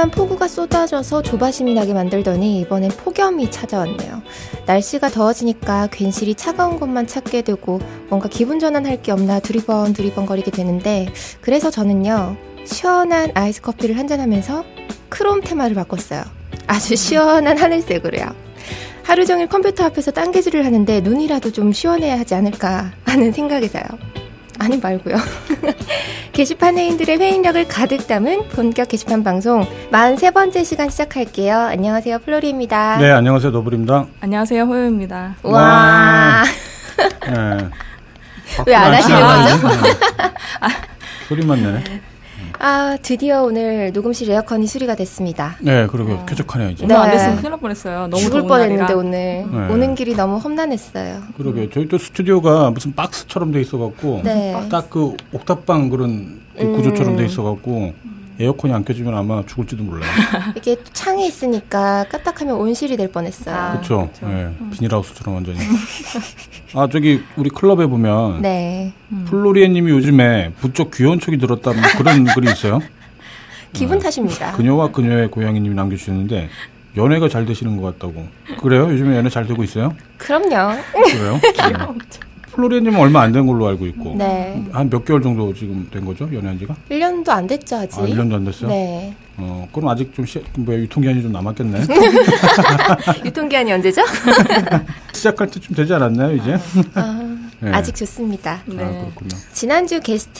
그동안 폭우가 쏟아져서 조바심이 나게 만들더니 이번엔 폭염이 찾아왔네요. 날씨가 더워지니까 괜시리 차가운 것만 찾게 되고 뭔가 기분 전환할 게 없나 두리번두리번거리게 되는데, 그래서 저는요, 시원한 아이스 커피를 한잔하면서 크롬 테마를 바꿨어요. 아주 시원한 하늘색으로요. 하루 종일 컴퓨터 앞에서 딴개질을 하는데 눈이라도 좀 시원해야 하지 않을까 하는 생각에서요. 아니 말고요. 게시판 회인들의 회인력을 가득 담은 본격 게시판 방송 43번째 시간 시작할게요. 안녕하세요, 플로리입니다. 네, 안녕하세요, 노블입니다. 안녕하세요, 호요입니다. 와. 네. 왜 안 하시는 거죠? 소리만 내네. 아, 드디어 오늘 녹음실 에어컨이 수리가 됐습니다. 네, 그러게 쾌적하네요 이제. 오늘 안 됐으면 큰일 날 뻔했어요. 너무 죽을 더운 뻔했는데 날이라. 오늘 네. 오는 길이 너무 험난했어요. 그러게 저희 또 스튜디오가 무슨 박스처럼 돼 있어갖고 네. 딱 그 옥탑방 그런 구조처럼 돼 있어갖고 에어컨이 안 켜지면 아마 죽을지도 몰라요. 이게 또 창이 있으니까 까딱하면 온실이 될 뻔했어요. 그렇죠. 네, 비닐하우스처럼 완전히. 아, 저기 우리 클럽에 보면 네. 플로리에님이 요즘에 부쩍 귀여운 척이 들었다 뭐 그런 글이 있어요. 기분 탓입니다. 그녀와 그녀의 고양이님이 남겨주셨는데 연애가 잘 되시는 것 같다고. 그래요? 요즘에 연애 잘 되고 있어요? 그럼요. 그래요? 플로리에님은 얼마 안 된 걸로 알고 있고. 네. 한 몇 개월 정도 지금 된 거죠? 연애한 지가? 1년도 안 됐죠, 아직. 아, 1년도 안 됐어요? 네. 그럼 아직 좀 유통기한이 좀 남았겠네. 유통기한이 언제죠? 시작할 때쯤 되지 않았나요, 이제? 네. 아직 좋습니다. 네. 아, 그렇군요. 지난주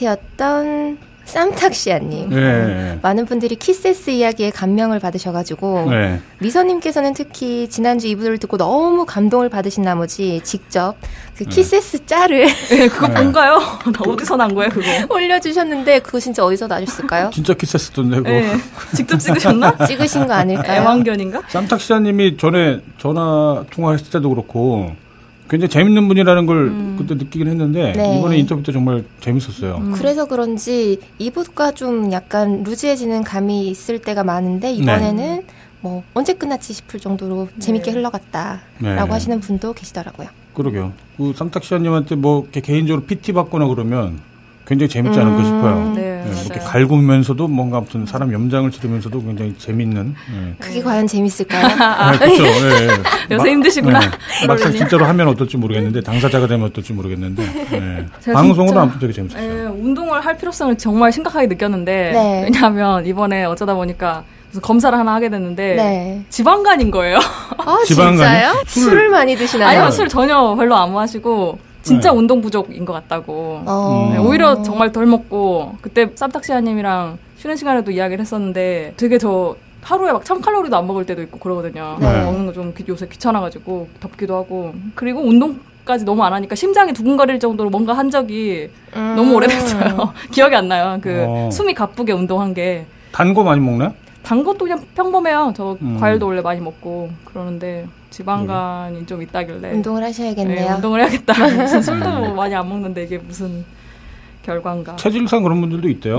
게스트였던 쌈탁시아님. 네. 많은 분들이 키세스 이야기에 감명을 받으셔가지고 네. 미서님께서는 특히 지난주 이부를 듣고 너무 감동을 받으신 나머지 직접 그 키세스 짤을 네, 그거 뭔가요? 나 어디서 난 거예요, 그거? 올려주셨는데 그거 진짜 어디서 나셨을까요? 진짜 키세스던데, 그거. 네. 직접 찍으셨나? 찍으신 거 아닐까요? 애완견인가? 쌈탁시아님이 전에 전화 통화했을 때도 그렇고 굉장히 재밌는 분이라는 걸 그때 느끼긴 했는데 네. 이번에 인터뷰 때 정말 재밌었어요. 그래서 그런지 2부가 좀 약간 루즈해지는 감이 있을 때가 많은데 이번에는 뭐 언제 끝났지 싶을 정도로 재밌게 흘러갔다라고 네. 하시는 분도 계시더라고요. 그러게요. 그 쌈탁시아님한테 뭐 이렇게 개인적으로 PT 받거나 그러면 굉장히 재밌지 않을까 싶어요. 네, 이렇게 맞아요. 갈구면서도 뭔가 아무튼 사람 염장을 치르면서도 굉장히 재밌는. 그게 과연 재밌을까요? 그렇죠. 네. 요새 힘드시구나. 막상 진짜로 하면 어떨지 모르겠는데 당사자가 되면 어떨지 모르겠는데 제가 방송으로 진짜, 아무튼 되게 재밌었어요. 네, 운동을 할 필요성을 정말 심각하게 느꼈는데 네. 왜냐하면 이번에 어쩌다 보니까 무슨 검사를 하나 하게 됐는데 네. 지방간인 거예요. 아, 지방간이? 진짜요? 술을 많이 드시나요? 아니요, 술 전혀 별로 안 마시고 진짜 운동 부족인 것 같다고. 네, 오히려 정말 덜 먹고 그때 쌈탁시아님이랑 쉬는 시간에도 이야기를 했었는데 되게 저 하루에 막 1000칼로리도 안 먹을 때도 있고 그러거든요. 네. 먹는 거 좀 요새 귀찮아가지고 덥기도 하고 그리고 운동까지 너무 안 하니까 심장이 두근거릴 정도로 뭔가 한 적이 너무 오래됐어요. 기억이 안 나요. 숨이 가쁘게 운동한 게. 단 거 많이 먹나요? 단 것도 그냥 평범해요. 저 과일도 원래 많이 먹고 그러는데 지방간이 좀 있다길래 운동을 하셔야겠네요. 네, 운동을 해야겠다. 무슨 술도 많이 안 먹는데 이게 무슨 결과인가. 체질상 그런 분들도 있대요.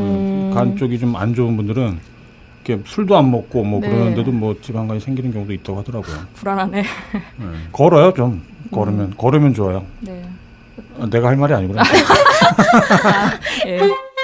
간 쪽이 좀 안 좋은 분들은 이렇게 술도 안 먹고 뭐 네. 그러는데도 뭐 지방간이 생기는 경우도 있다고 하더라고요. 불안하네. 걸어요 좀. 걸으면 좋아요. 네. 내가 할 말이 아니구나. 예.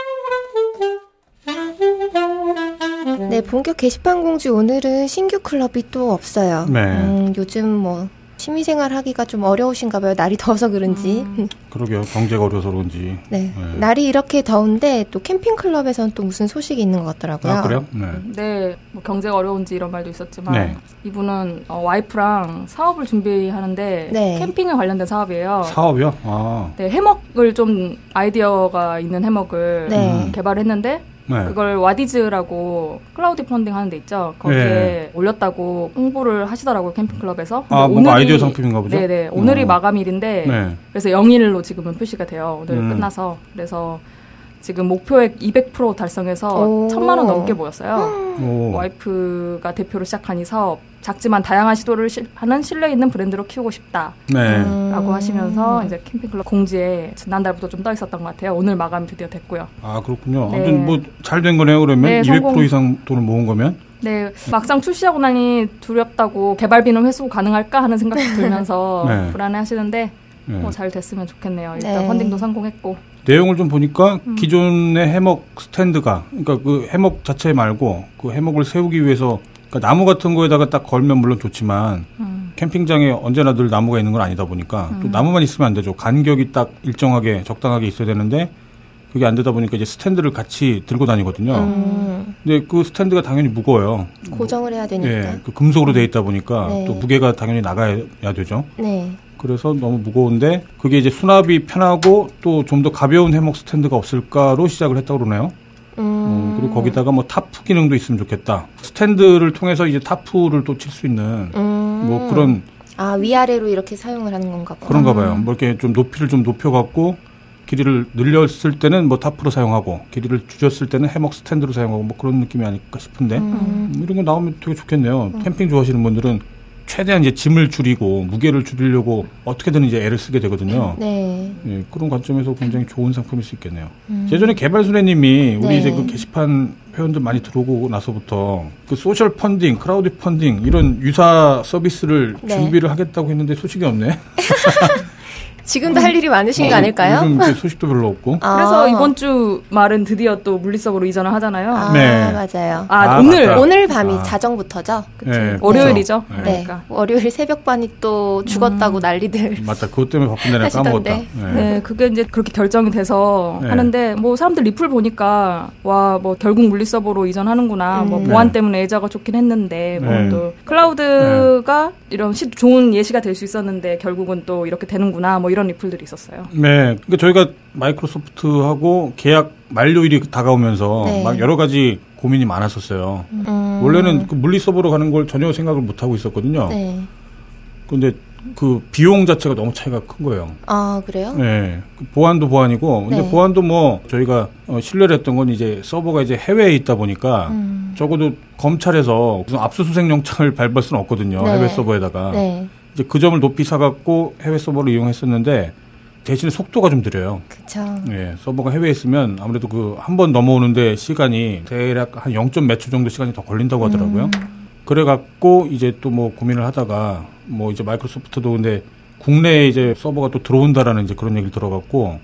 네, 본격 게시판 공지 오늘은 신규 클럽이 또 없어요. 네. 요즘 뭐 취미생활 하기가 좀 어려우신가 봐요. 날이 더워서 그런지. 그러게요. 경제가 어려서 그런지. 네. 날이 이렇게 더운데 또 캠핑 클럽에서는 또 무슨 소식이 있는 것 같더라고요. 아, 그래요? 네. 네, 뭐 경제가 어려운지 이런 말도 있었지만 네. 이분은 와이프랑 사업을 준비하는데 네. 캠핑에 관련된 사업이에요. 사업이요? 아. 네, 해먹을 좀 아이디어가 있는 해먹을 네. 개발했는데 네. 그걸 와디즈라고 클라우디 펀딩 하는 데 있죠. 거기에 네. 올렸다고 홍보를 하시더라고요. 캠핑클럽에서. 아, 뭔가 아이디어 상품인가 보죠? 네네. 오늘이 마감일인데 네. 그래서 0일로 지금은 표시가 돼요. 오늘 끝나서. 그래서 지금 목표액 200% 달성해서 1000만 원 넘게 모였어요. 오. 와이프가 대표로 시작한 이 사업. 작지만 다양한 시도를 하는 신뢰 있는 브랜드로 키우고 싶다. 네. 라고 하시면서 이제 캠핑클럽 공지에 지난달부터 좀 떠 있었던 것 같아요. 오늘 마감이 드디어 됐고요. 아, 그렇군요. 네. 아무튼 뭐 잘 된 거네요, 그러면. 네, 200% 성공. 이상 돈을 모은 거면. 네, 막상 출시하고 나니 두렵다고 개발비는 회수 가능할까 하는 생각도 들면서 네. 불안해 하시는데 네. 뭐 잘 됐으면 좋겠네요. 일단 네. 펀딩도 성공했고. 내용을 좀 보니까 기존의 해먹 스탠드가, 그러니까 그 해먹 자체 말고 그 해먹을 세우기 위해서, 그러니까 나무 같은 거에다가 딱 걸면 물론 좋지만 캠핑장에 언제나 늘 나무가 있는 건 아니다 보니까 또 나무만 있으면 안 되죠. 간격이 딱 일정하게 적당하게 있어야 되는데 그게 안 되다 보니까 이제 스탠드를 같이 들고 다니거든요. 근데 그 스탠드가 당연히 무거워요. 고정을 해야 되니까. 네, 그 금속으로 돼 있다 보니까 네. 또 무게가 당연히 나가야 되죠. 네. 그래서 너무 무거운데 그게 이제 수납이 편하고 또 좀 더 가벼운 해먹 스탠드가 없을까로 시작을 했다고 그러네요. 그리고 거기다가 뭐 타프 기능도 있으면 좋겠다. 스탠드를 통해서 이제 타프를 또 칠 수 있는 뭐 그런. 아, 위아래로 이렇게 사용을 하는 건가 봐요. 그런가 봐요. 뭐 이렇게 좀 높이를 좀 높여갖고 길이를 늘렸을 때는 뭐 타프로 사용하고 길이를 줄였을 때는 해먹 스탠드로 사용하고 뭐 그런 느낌이 아닐까 싶은데 이런 거 나오면 되게 좋겠네요. 캠핑 좋아하시는 분들은 최대한 이제 짐을 줄이고 무게를 줄이려고 어떻게든 이제 애를 쓰게 되거든요. 네. 예, 그런 관점에서 굉장히 좋은 상품일 수 있겠네요. 예전에 개발순애님이 우리 네. 이제 그 게시판 회원들 많이 들어오고 나서부터 그 소셜 펀딩, 크라우드 펀딩 이런 유사 서비스를 네. 준비를 하겠다고 했는데 소식이 없네. 지금도 할 일이 많으신 거 아닐까요? 요즘 이렇게 소식도 별로 없고. 그래서 이번 주 말은 드디어 또 물리서버로 이전을 하잖아요. 아, 네. 맞아요. 오늘 맞다. 오늘 밤이 자정부터죠. 네, 월요일이죠. 그렇죠. 네. 그러니까. 월요일 새벽반이 또 죽었다고 난리들. 맞다. 그것 때문에 바쁜데 내가 까먹었다. 하시던데. 네, 그게 이제 그렇게 결정이 돼서 네. 하는데 뭐 사람들 리플 보니까 와 뭐 결국 물리서버로 이전하는구나. 뭐 보안 때문에 애자가 좋긴 했는데 뭐 네. 또 클라우드가 이런 좋은 예시가 될 수 있었는데 결국은 또 이렇게 되는구나. 뭐 이런 리플들이 있었어요. 네. 그러니까 저희가 마이크로소프트하고 계약 만료일이 다가오면서 네. 막 여러 가지 고민이 많았었어요. 원래는 그 물리서버로 가는 걸 전혀 생각을 못 하고 있었거든요. 네. 근데 그 비용 자체가 너무 차이가 큰 거예요. 아, 그래요? 네. 그 보안도 보안이고, 근데 네. 보안도 뭐 저희가 신뢰를 했던 건 이제 서버가 이제 해외에 있다 보니까 적어도 검찰에서 무슨 압수수색 영장을 발부할 수는 없거든요. 네. 해외 서버에다가. 네. 이제 그 점을 높이 사갖고 해외 서버를 이용했었는데 대신에 속도가 좀 느려요. 그쵸. 예, 서버가 해외에 있으면 아무래도 그 한 번 넘어오는데 시간이 대략 한 0. 몇 초 정도 시간이 더 걸린다고 하더라고요. 그래갖고 이제 또 뭐 고민을 하다가 뭐 이제 마이크로소프트도 근데 국내에 이제 서버가 또 들어온다라는 이제 그런 얘기를 들어갖고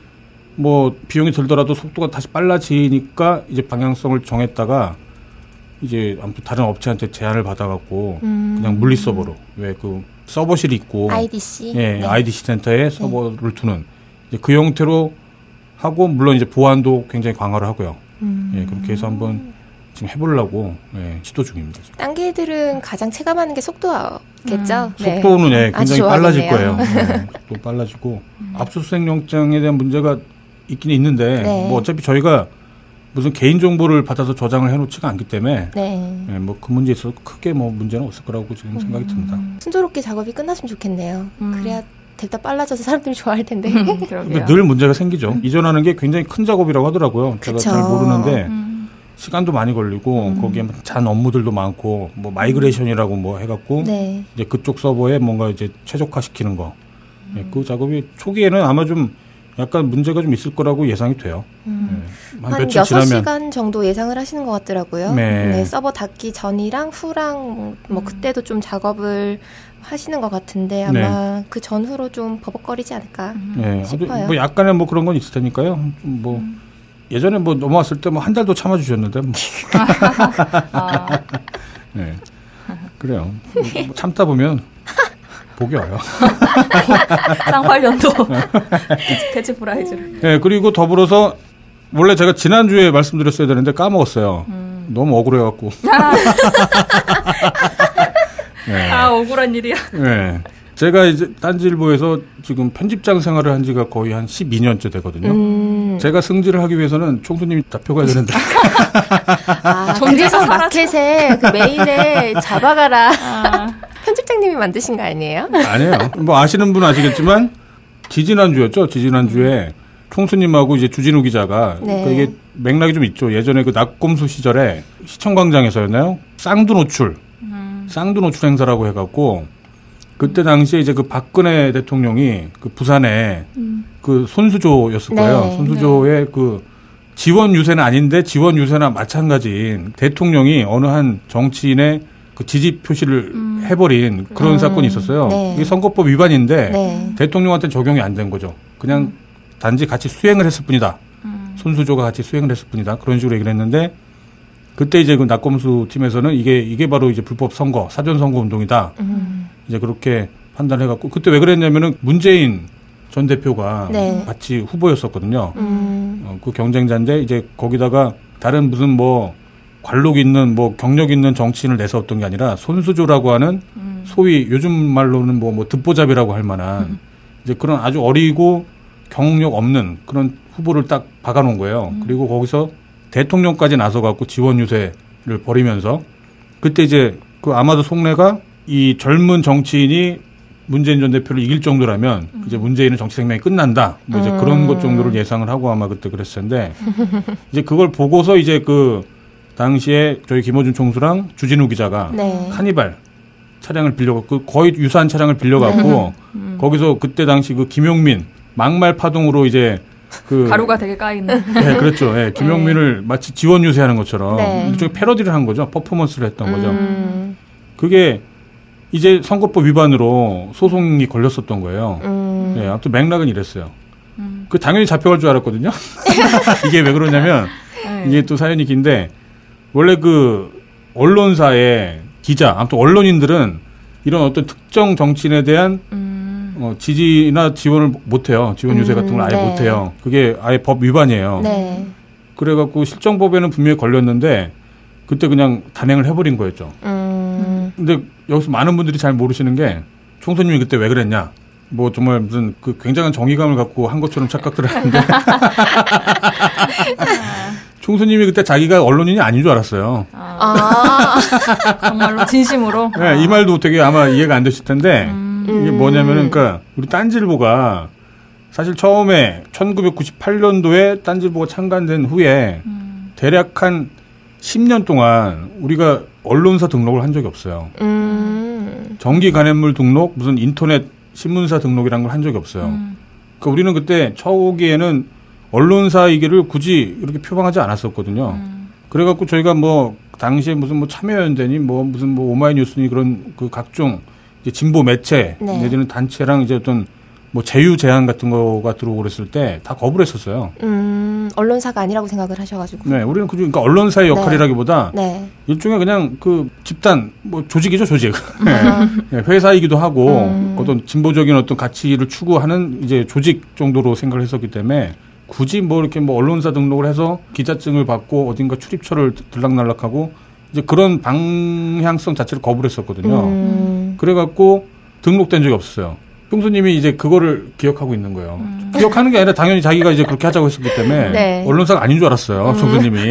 뭐 비용이 들더라도 속도가 다시 빨라지니까 이제 방향성을 정했다가 이제 아무튼 다른 업체한테 제안을 받아갖고 그냥 물리 서버로 왜 그 서버실이 있고 IDC. 예, 네. IDC 센터에 서버를 두는 이제 그 형태로 하고 물론 이제 보안도 굉장히 강화를 하고요. 예, 그렇게 해서 한번 지금 해보려고 예, 시도 중입니다. 지금. 딴개들은 가장 체감하는 게 속도겠죠. 네. 속도는 예, 아주 굉장히 빨라질 좋아하겠네요. 거예요. 예, 속도 빨라지고 압수수색 영장에 대한 문제가 있긴 있는데 네. 뭐 어차피 저희가 무슨 개인 정보를 받아서 저장을 해놓지가 않기 때문에 네. 예, 뭐 그 문제에 있어서 크게 뭐 문제는 없을 거라고 지금 생각이 듭니다. 순조롭게 작업이 끝났으면 좋겠네요. 그래야 델타 빨라져서 사람들이 좋아할 텐데. 근데 그러게요. 늘 문제가 생기죠. 이전하는 게 굉장히 큰 작업이라고 하더라고요. 제가 그쵸. 잘 모르는데 시간도 많이 걸리고 거기에 잔 업무들도 많고 뭐 마이그레이션이라고 뭐 해갖고 네. 이제 그쪽 서버에 뭔가 이제 최적화시키는 거. 예, 그 작업이 초기에는 아마 좀 약간 문제가 좀 있을 거라고 예상이 돼요. 예, 한 한 며칠 지나면 6시간 정도 예상을 하시는 것 같더라고요. 네. 서버 닫기 전이랑 후랑 뭐 그때도 좀 작업을 하시는 것 같은데 아마 그 전후로 좀 버벅거리지 않을까 예, 싶어요. 뭐 약간의 뭐 그런 건 있을 테니까요. 좀 뭐 예전에 뭐 넘어왔을 때 뭐 한 달도 참아주셨는데 뭐. 네. 그래요. 뭐 참다 보면 복이 와요. 쌍팔년도 캐치 프라이즈를. 네, 그리고 더불어서 원래 제가 지난주에 말씀드렸어야 되는데 까먹었어요. 너무 억울해갖고. 네. 억울한 일이야. 네. 제가 이제 딴지일보에서 지금 편집장 생활을 한 지가 거의 한 12년째 되거든요. 제가 승진을 하기 위해서는 총수님이 잡혀가야 되는데. 그래서 마켓에 그 메인에 잡아가라. 편집장님이 만드신 거 아니에요? 아니에요. 뭐 아시는 분은 아시겠지만 지지난주였죠. 지지난주에 총수님하고 이제 주진우 기자가 네. 그러니까 이게 맥락이 좀 있죠. 예전에 그 낙검수 시절에 시청광장에서였나요? 쌍두 노출 행사라고 해갖고 그때 당시에 이제 그 박근혜 대통령이 그 부산에 그 손수조였을 거예요. 네. 손수조의 그 지원 유세는 아닌데 지원 유세나 마찬가지인 대통령이 어느 한 정치인의 그 지지 표시를 해버린 그런 사건이 있었어요. 네. 이게 선거법 위반인데 네. 대통령한테 적용이 안 된 거죠. 그냥 단지 같이 수행을 했을 뿐이다. 손수조가 같이 수행을 했을 뿐이다. 그런 식으로 얘기를 했는데 그때 이제 그 낙검수 팀에서는 이게 바로 이제 불법 선거, 사전 선거 운동이다. 이제 그렇게 판단해갖고 그때 왜 그랬냐면은 문재인 전 대표가 네. 같이 후보였었거든요. 그 경쟁자인데 이제 거기다가 다른 무슨 뭐 관록 있는 뭐 경력 있는 정치인을 내세웠던 게 아니라 손수조라고 하는 소위 요즘 말로는 뭐 듣보잡이라고 할 만한 이제 그런 아주 어리고 경력 없는 그런 후보를 딱 박아놓은 거예요. 그리고 거기서 대통령까지 나서갖고 지원 유세를 벌이면서 그때 이제 그 아마도 속내가 이 젊은 정치인이 문재인 전 대표를 이길 정도라면 이제 문재인은 정치 생명이 끝난다. 뭐 이제 그런 것 정도를 예상을 하고 아마 그때 그랬을 텐데 이제 그걸 보고서 이제 그 당시에 저희 김어준 총수랑 주진우 기자가 네. 카니발 차량을 빌려갖고 거의 유사한 차량을 빌려갖고 거기서 그때 당시 그 김용민 막말 파동으로 이제 그 가루가 되게 까이는. 네, 그렇죠. 네, 김용민을 마치 지원 유세하는 것처럼 네. 일종의 패러디를 한 거죠. 퍼포먼스를 했던 거죠. 그게 이제 선거법 위반으로 소송이 걸렸었던 거예요. 네, 아무튼 맥락은 이랬어요. 그 당연히 잡혀갈 줄 알았거든요. 이게 왜 그러냐면 이게 또 사연이 긴데 원래 그 언론사의 기자, 아무튼 언론인들은 이런 어떤 특정 정치인에 대한 지지나 지원을 못해요. 지원 유세 같은 걸 아예 네. 못해요. 그게 아예 법 위반이에요. 네. 그래갖고 실정법에는 분명히 걸렸는데 그때 그냥 단행을 해버린 거였죠. 근데 여기서 많은 분들이 잘 모르시는 게 총수님이 그때 왜 그랬냐. 뭐 정말 무슨 그 굉장한 정의감을 갖고 한 것처럼 착각들 하는데 총수님이 그때 자기가 언론인이 아닌 줄 알았어요. 정말로 진심으로? 네, 이 말도 되게 아마 이해가 안 되실 텐데 이게 뭐냐면은 그러니까 우리 딴지일보가 사실 처음에 1998년도에 딴지일보가 창간된 후에 대략 한 10년 동안 우리가 언론사 등록을 한 적이 없어요. 정기 간행물 등록, 무슨 인터넷 신문사 등록이라는 걸 한 적이 없어요. 그러니까 우리는 그때 초기에는 언론사이기를 굳이 이렇게 표방하지 않았었거든요. 그래갖고 저희가 뭐 당시에 무슨 뭐 참여연대니 뭐 무슨 뭐 오마이뉴스니 그런 그 각종 이제 진보 매체 네. 내지는 단체랑 이제 어떤 뭐 제휴 제한 같은 거가 들어오고 그랬을 때 다 거부를 했었어요. 언론사가 아니라고 생각을 하셔가지고. 네, 우리는 그러니까 언론사의 역할이라기보다 네. 일종의 그냥 그 집단 뭐 조직이죠, 조직. 네, 회사이기도 하고 어떤 진보적인 어떤 가치를 추구하는 이제 조직 정도로 생각을 했었기 때문에 굳이 뭐 이렇게 뭐 언론사 등록을 해서 기자증을 받고 어딘가 출입처를 들락날락하고 이제 그런 방향성 자체를 거부를 했었거든요. 그래갖고 등록된 적이 없었어요. 총수님이 이제 그거를 기억하고 있는 거예요. 기억하는 게 아니라 당연히 자기가 이제 그렇게 하자고 했었기 때문에 네. 언론사가 아닌 줄 알았어요. 총수님이.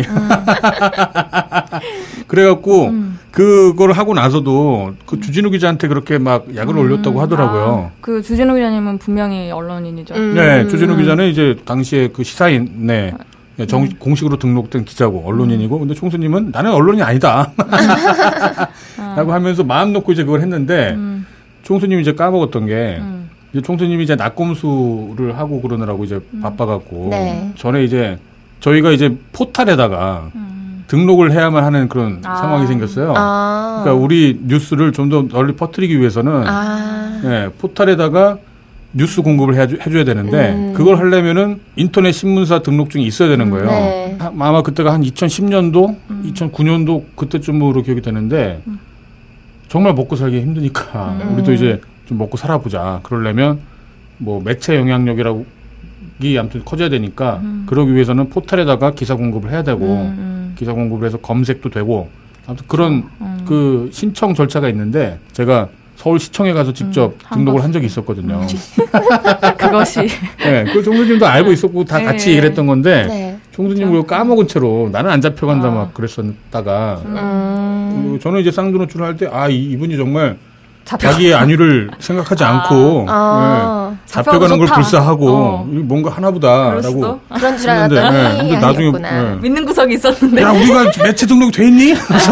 그래갖고 그걸 하고 나서도 그 주진우 기자한테 그렇게 막 약을 올렸다고 하더라고요. 그 주진우 기자님은 분명히 언론인이죠. 네, 주진우 기자는 이제 당시에 그 시사인, 네. 공식으로 등록된 기자고 언론인이고 근데 총수님은 나는 언론인이 아니다. 라고 하면서 마음 놓고 이제 그걸 했는데 총수님이 이제 까먹었던 게 이제 총수님이 이제 낙검수를 하고 그러느라고 이제 바빠갖고 네. 전에 이제 저희가 이제 포탈에다가 등록을 해야만 하는 그런 상황이 생겼어요. 그러니까 우리 뉴스를 좀 더 널리 퍼뜨리기 위해서는 네, 포탈에다가 뉴스 공급을 해줘야 되는데 그걸 하려면은 인터넷 신문사 등록증이 있어야 되는 거예요. 네. 아마 그때가 한 2010년도, 2009년도 그때쯤으로 기억이 되는데 정말 먹고 살기 힘드니까 우리도 이제 좀 먹고 살아보자. 그러려면 뭐 매체 영향력이라고 아무튼 커져야 되니까 그러기 위해서는 포털에다가 기사 공급을 해야 되고 기사 공급을 해서 검색도 되고 아무튼 그런 그 신청 절차가 있는데 제가 서울시청에 가서 직접 등록을 한 적이 있었거든요. 그것이. 네, 그 총수님도 알고 있었고 다 같이 얘기를 했던 건데 네. 총수님 그걸 까먹은 채로 나는 안 잡혀간다 막 그랬었다가 저는 이제 쌍두노출을 할 때 이분이 정말 자기의 안위를 생각하지 않고 네, 잡혀가는 걸 불사하고 뭔가 하나보다라고 그런 줄 알았더니 네, 근데 나중에 네. 믿는 구석이 있었는데 야 우리가 매체 등록이 돼 있니?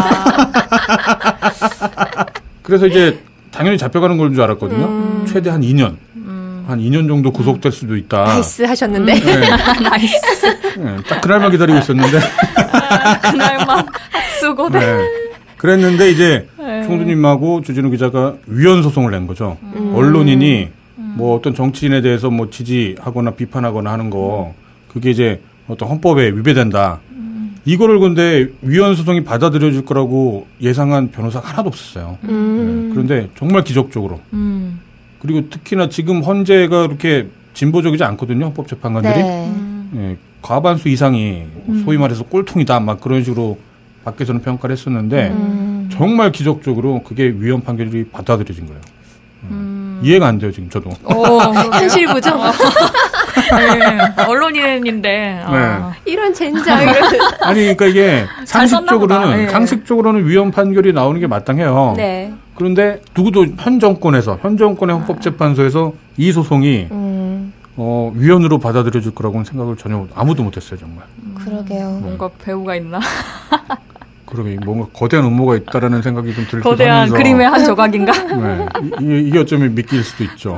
그래서 이제 당연히 잡혀가는 걸 줄 알았거든요. 최대 한 2년. 한 2년 정도 구속될 수도 있다. 나이스 하셨는데. 네. 나이스. 네, 딱 그날만 기다리고 있었는데. 그날만 학수고대. 네. 그랬는데 이제 총수님하고 주진우 기자가 위헌 소송을 낸 거죠. 언론인이 뭐 어떤 정치인에 대해서 뭐 지지하거나 비판하거나 하는 거 그게 이제 어떤 헌법에 위배된다. 이거를 근데 위헌 소송이 받아들여질 거라고 예상한 변호사가 하나도 없었어요. 네. 그런데 정말 기적적으로. 그리고 특히나 지금 헌재가 그렇게 진보적이지 않거든요. 헌법재판관들이. 네. 네. 과반수 이상이 소위 말해서 꼴통이다. 막 그런 식으로 밖에서는 평가를 했었는데 정말 기적적으로 그게 위헌 판결이 받아들여진 거예요. 이해가 안 돼요, 지금 저도. 현실 부정. 네, 언론인인데. 이런 젠장. 아니, 그러니까 이게 상식적으로는 위헌 판결이 나오는 게 마땅해요. 네. 그런데 누구도 현 정권의 헌법재판소에서 이 소송이 위헌으로 받아들여질 거라고는 생각을 전혀 아무도 못했어요, 정말. 그러게요. 뭔가 배우가 있나? 그러게 뭔가 거대한 음모가 있다라는 생각이 좀 들기도 거대한 하면서 그림의 한 조각인가? 네, 이게 어쩌면 믿길 수도 있죠.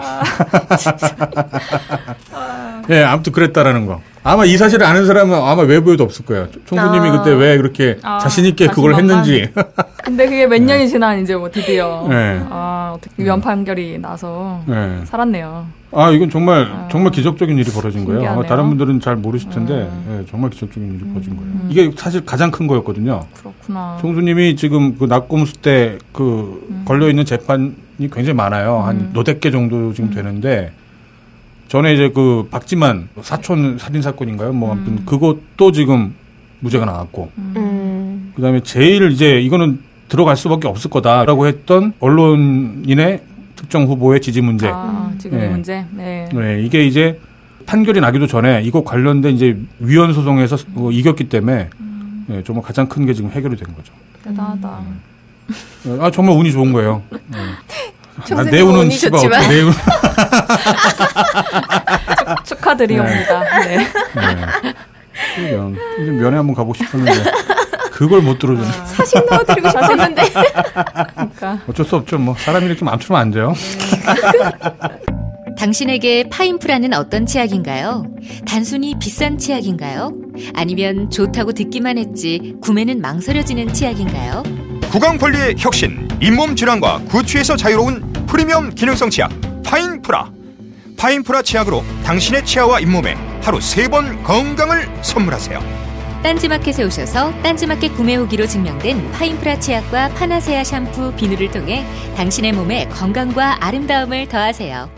예, 아무튼 그랬다라는 거. 아마 이 사실을 아는 사람은 아마 외부에도 없을 거예요. 총수님이 그때 왜 그렇게 자신 있게 그걸 했는지. 근데 그게 몇 년이 지난 이제 뭐 드디어 네. 어떻게 위헌 판결이 나서 살았네요. 이건 정말 기적적인 일이 벌어진 거예요. 아마 다른 분들은 잘 모르실 텐데 정말 기적적인 일이 벌어진 거예요. 이게 사실 가장 큰 거였거든요. 그렇구나. 총수님이 지금 그 낙검수 때 걸려 있는 재판이 굉장히 많아요. 한 너댓 개 정도 지금 되는데. 전에 이제 그 박지만 사촌 살인 사건인가요? 뭐 아무튼 그것도 지금 무죄가 나왔고. 그다음에 제일 이제 이거는 들어갈 수밖에 없을 거다라고 했던 언론인의 특정 후보의 지지 문제. 지금 문제. 네. 네, 이게 이제 판결이 나기도 전에 이거 관련된 이제 위헌 소송에서 이겼기 때문에 정말 가장 큰 게 지금 해결이 된 거죠. 대단하다. 정말 운이 좋은 거예요. 내 운은 씨발 어떻게 내 운. 축하드리옵니다. 네. 이제 면회 한번 가보고 싶었는데 그걸 못 들어주네. 사실 넣어드리고 싶었는데. 그러니까. 어쩔 수 없죠. 뭐 사람이 이렇게 맘처럼 안 돼요. 당신에게 파인프라는 어떤 치약인가요? 단순히 비싼 치약인가요? 아니면 좋다고 듣기만 했지 구매는 망설여지는 치약인가요? 구강관리의 혁신, 잇몸 질환과 구취에서 자유로운 프리미엄 기능성 치약 파인프라. 파인프라 치약으로 당신의 치아와 잇몸에 하루 3번 건강을 선물하세요. 딴지마켓에 오셔서 딴지마켓 구매 후기로 증명된 파인프라 치약과 파나세아 샴푸, 비누를 통해 당신의 몸에 건강과 아름다움을 더하세요.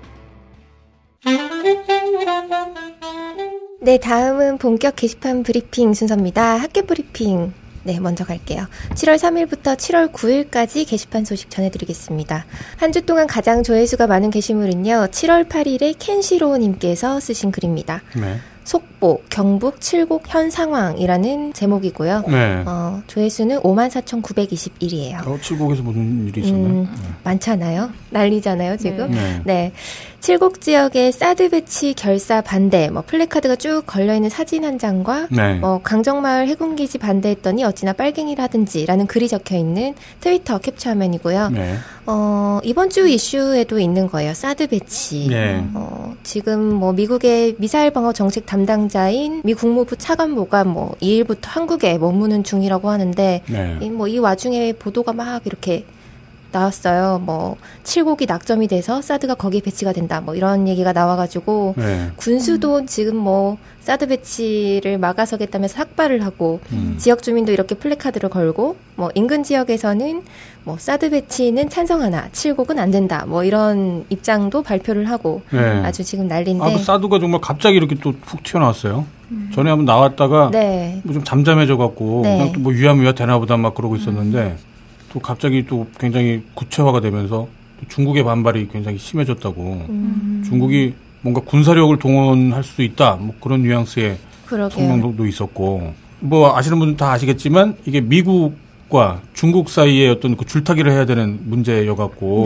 네, 다음은 본격 게시판 브리핑 순서입니다. 학계 브리핑. 네, 먼저 갈게요. 7월 3일부터 7월 9일까지 게시판 소식 전해드리겠습니다. 한 주 동안 가장 조회수가 많은 게시물은요, 7월 8일에 켄시로님께서 쓰신 글입니다. 네. 속보, 경북 칠곡 현 상황이라는 제목이고요. 네. 조회수는 54,921이에요. 칠곡에서 무슨 일이 있었나요? 많잖아요. 난리잖아요, 지금. 네. 칠곡 지역의 사드 배치 결사 반대, 플래카드가 쭉 걸려있는 사진 한 장과, 강정마을 해군기지 반대했더니 어찌나 빨갱이라든지라는 글이 적혀있는 트위터 캡처 화면이고요. 네. 이번 주 이슈에도 있는 거예요. 사드 배치. 네. 지금 미국의 미사일 방어 정책 담당자인 미 국무부 차관보가 2일부터 한국에 머무는 중이라고 하는데, 이 와중에 보도가 막 이렇게 나왔어요. 칠곡이 낙점이 돼서 사드가 거기에 배치가 된다. 이런 얘기가 나와가지고 군수도 지금 사드 배치를 막아서겠다면서 삭발을 하고 지역 주민도 이렇게 플래카드를 걸고 인근 지역에서는 사드 배치는 찬성하나 칠곡은 안 된다. 이런 입장도 발표를 하고 아주 지금 난리인데. 그 사드가 정말 갑자기 이렇게 또 푹 튀어나왔어요. 전에 한번 나왔다가 좀 잠잠해져갖고 그냥 또 유야무야 되나보다 막 그러고 있었는데. 또 갑자기 또 굉장히 구체화가 되면서 또 중국의 반발이 굉장히 심해졌다고. 중국이 뭔가 군사력을 동원할 수 있다. 그런 뉘앙스의 성명도 있었고. 아시는 분들 다 아시겠지만 이게 미국과 중국 사이에 어떤 그 줄타기를 해야 되는 문제여갖고.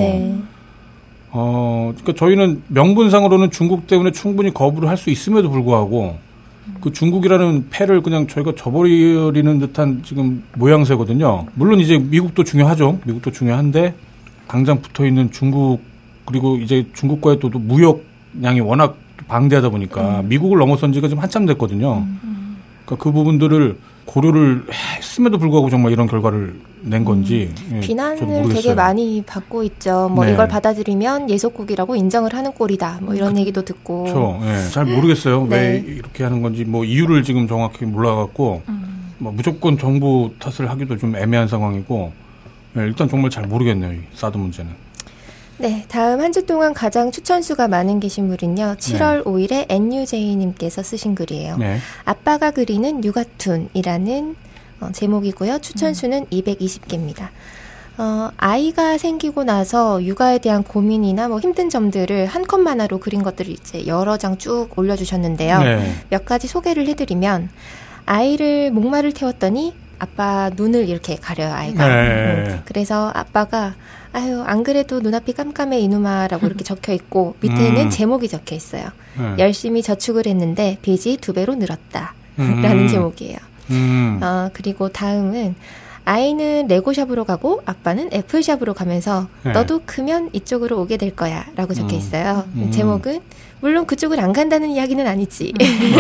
그러니까 저희는 명분상으로는 중국 때문에 충분히 거부를 할 수 있음에도 불구하고 그 중국이라는 패를 그냥 저희가 저버리는 듯한 지금 모양새거든요. 물론 이제 미국도 중요하죠. 미국도 중요한데 당장 붙어 있는 중국 그리고 이제 중국과의 또 무역량이 워낙 방대하다 보니까 미국을 넘어선 지가 좀 한참 됐거든요. 그러니까 그 부분들을 고려를 했음에도 불구하고 정말 이런 결과를 낸 건지 비난을 되게 많이 받고 있죠. 뭐 네. 이걸 받아들이면 예속국이라고 인정을 하는 꼴이다. 뭐 이런 얘기도 듣고. 그렇죠. 네. 잘 모르겠어요. 네. 왜 이렇게 하는 건지 뭐 이유를 지금 정확히 몰라갖고 뭐 무조건 정부 탓을 하기도 좀 애매한 상황이고 네, 일단 정말 잘 모르겠네요. 이 사드 문제는. 네, 다음 한 주 동안 가장 추천수가 많은 게시물은요. 7월 5일에 NUJ님께서 쓰신 글이에요. 네. 아빠가 그리는 육아툰이라는 제목이고요. 추천수는 220개입니다. 아이가 생기고 나서 육아에 대한 고민이나 뭐 힘든 점들을 한 컷 만화로 그린 것들을 이제 여러 장 쭉 올려주셨는데요. 네. 몇 가지 소개를 해드리면 아이를 목마를 태웠더니 아빠 눈을 이렇게 가려요, 아이가. 네. 그래서 아빠가 아유 안 그래도 눈앞이 깜깜해 이놈아라고 이렇게 적혀 있고 밑에는 제목이 적혀 있어요. 열심히 저축을 했는데 빚이 2배로 늘었다 라는 제목이에요. 그리고 다음은 아이는 레고샵으로 가고 아빠는 애플샵으로 가면서 너도 크면 이쪽으로 오게 될 거야 라고 적혀 있어요. 제목은 물론 그쪽을 안 간다는 이야기는 아니지.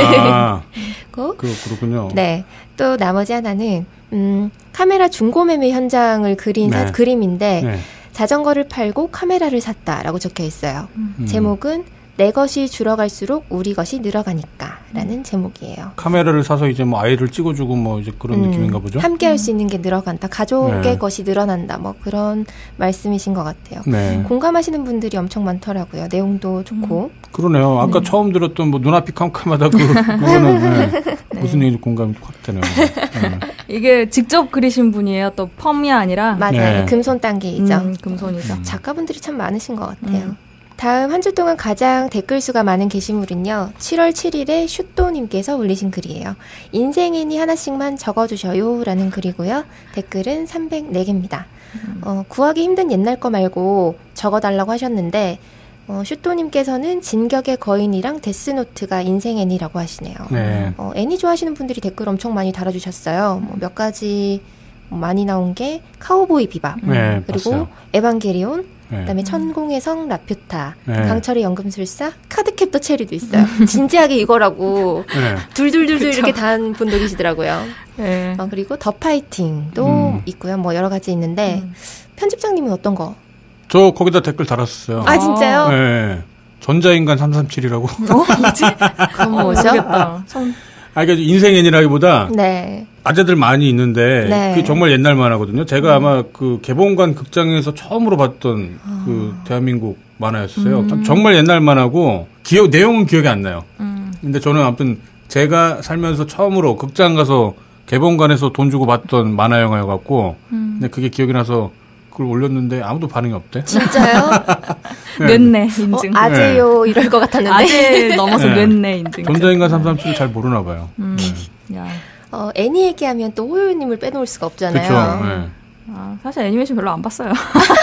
그렇군요. 네. 또 나머지 하나는 카메라 중고매매 현장을 그린 그림인데 네. 자전거를 팔고 카메라를 샀다라고 적혀 있어요. 제목은 내 것이 줄어갈수록 우리 것이 늘어가니까 라는 제목이에요. 카메라를 사서 이제 뭐 아이를 찍어주고 뭐 이제 그런 느낌인가 보죠? 함께 할 수 있는 게 늘어간다. 가족의 것이 늘어난다. 뭐 그런 말씀이신 것 같아요. 네. 공감하시는 분들이 엄청 많더라고요. 내용도 좋고. 그러네요. 아까 처음 들었던 뭐 눈앞이 캄캄하다 그거는 무슨 얘기인지 공감이 확 되네요. 이게 직접 그리신 분이에요? 또 펌이 아니라? 맞아요. 금손 단계이죠. 금손이죠. 작가분들이 참 많으신 것 같아요. 다음 한 주 동안 가장 댓글 수가 많은 게시물은요. 7월 7일에 슈또님께서 올리신 글이에요. 인생 애니 하나씩만 적어주셔요 라는 글이고요. 댓글은 304개입니다. 구하기 힘든 옛날 거 말고 적어달라고 하셨는데 슈또님께서는 진격의 거인이랑 데스노트가 인생 애니라고 하시네요. 네. 애니 좋아하시는 분들이 댓글 엄청 많이 달아주셨어요. 몇 가지 많이 나온 게 카우보이 비밥 네, 그리고 봤어요. 에반게리온 그다음에 천공의 성 라퓨타, 강철의 연금술사, 카드캡터 체리도 있어요. 진지하게 이거라고 둘둘둘둘 이렇게 단 분도 계시더라고요. 그리고 더 파이팅도 있고요. 뭐 여러 가지 있는데 편집장님은 어떤 거? 저 거기다 댓글 달았어요. 아 진짜요? 네. 전자인간 337이라고. 뭐지? 그건 뭐죠? 그러니까 인생 애니라기보다 아재들 많이 있는데 그게 정말 옛날 만화거든요. 제가 아마 그 개봉관 극장에서 처음으로 봤던 그 대한민국 만화였어요. 정말 옛날 만화고 내용은 기억이 안 나요. 근데 저는 아무튼 제가 살면서 처음으로 극장 가서 개봉관에서 돈 주고 봤던 만화 영화여갖고 근데 그게 기억이 나서 그걸 올렸는데 아무도 반응이 없대. 진짜요? 냈네 인증. 아재요 이럴 것 같았는데. 아재 넘어서 냈네 인증. 전자인간 337을 잘 모르나 봐요. 야. 애니 얘기하면 또 호요님을 빼놓을 수가 없잖아요. 그렇죠. 사실 애니메이션 별로 안 봤어요.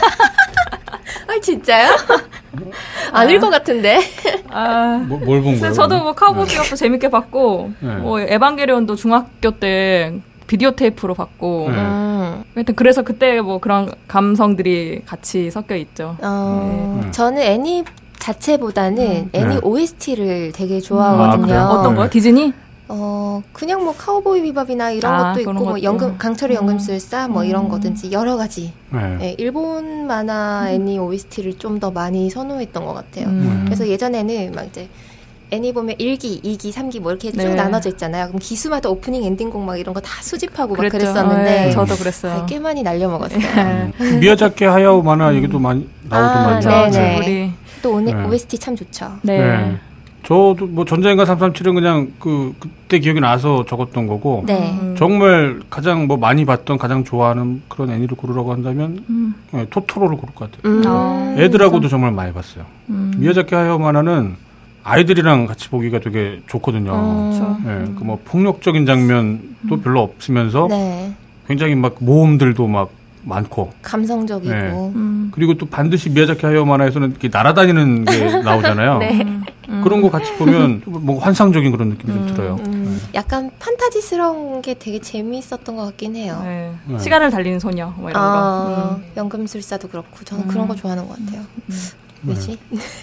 아 진짜요? 아닐 것 같은데. 뭘 본 거예요? 저도 뭐 카우보이 비밥도 재밌게 봤고, 뭐 에반게리온도 중학교 때 비디오 테이프로 봤고. 하여튼 그래서 그때 뭐 그런 감성들이 같이 섞여 있죠. 저는 애니 자체보다는 애니 OST를 되게 좋아하거든요. 어떤 거요? 디즈니? 그냥 뭐 카우보이 비밥이나 이런 것도 있고 뭐 강철의 연금술사 뭐 이런 거든지 여러 가지. 일본 만화 애니 OST를 좀 더 많이 선호했던 것 같아요. 그래서 예전에는 막 이제 애니 보면 1기, 2기, 3기 뭐 이렇게 쭉 나눠져 있잖아요. 그럼 기수마다 오프닝, 엔딩곡 막 이런 거 다 수집하고 막 그랬었는데 저도 그랬어요. 꽤 많이 날려먹었어요. 미야자키 하야오 만화 얘기도 많이 나오더만요. 또 OST 참 좋죠. 네. 저도 뭐 전자인간 337은 그냥 그때 기억이 나서 적었던 거고 정말 가장 뭐 많이 봤던 가장 좋아하는 그런 애니를 고르라고 한다면 토토로를 고를 것 같아요. 애들하고도 정말 많이 봤어요. 미야자키 하야오 만화는 아이들이랑 같이 보기가 되게 좋거든요. 그 뭐 폭력적인 장면도 별로 없으면서 굉장히 막 모험들도 막 많고 감성적이고 그리고 또 반드시 미야자키 하야오 만화에서는 이렇게 날아다니는 게 나오잖아요. 그런 거 같이 보면 뭐 환상적인 그런 느낌이 좀 들어요. 약간 판타지스러운 게 되게 재미있었던 것 같긴 해요. 시간을 달리는 소녀 뭐 이런 거. 연금술사도 그렇고 저는 그런 거 좋아하는 것 같아요. 왜지?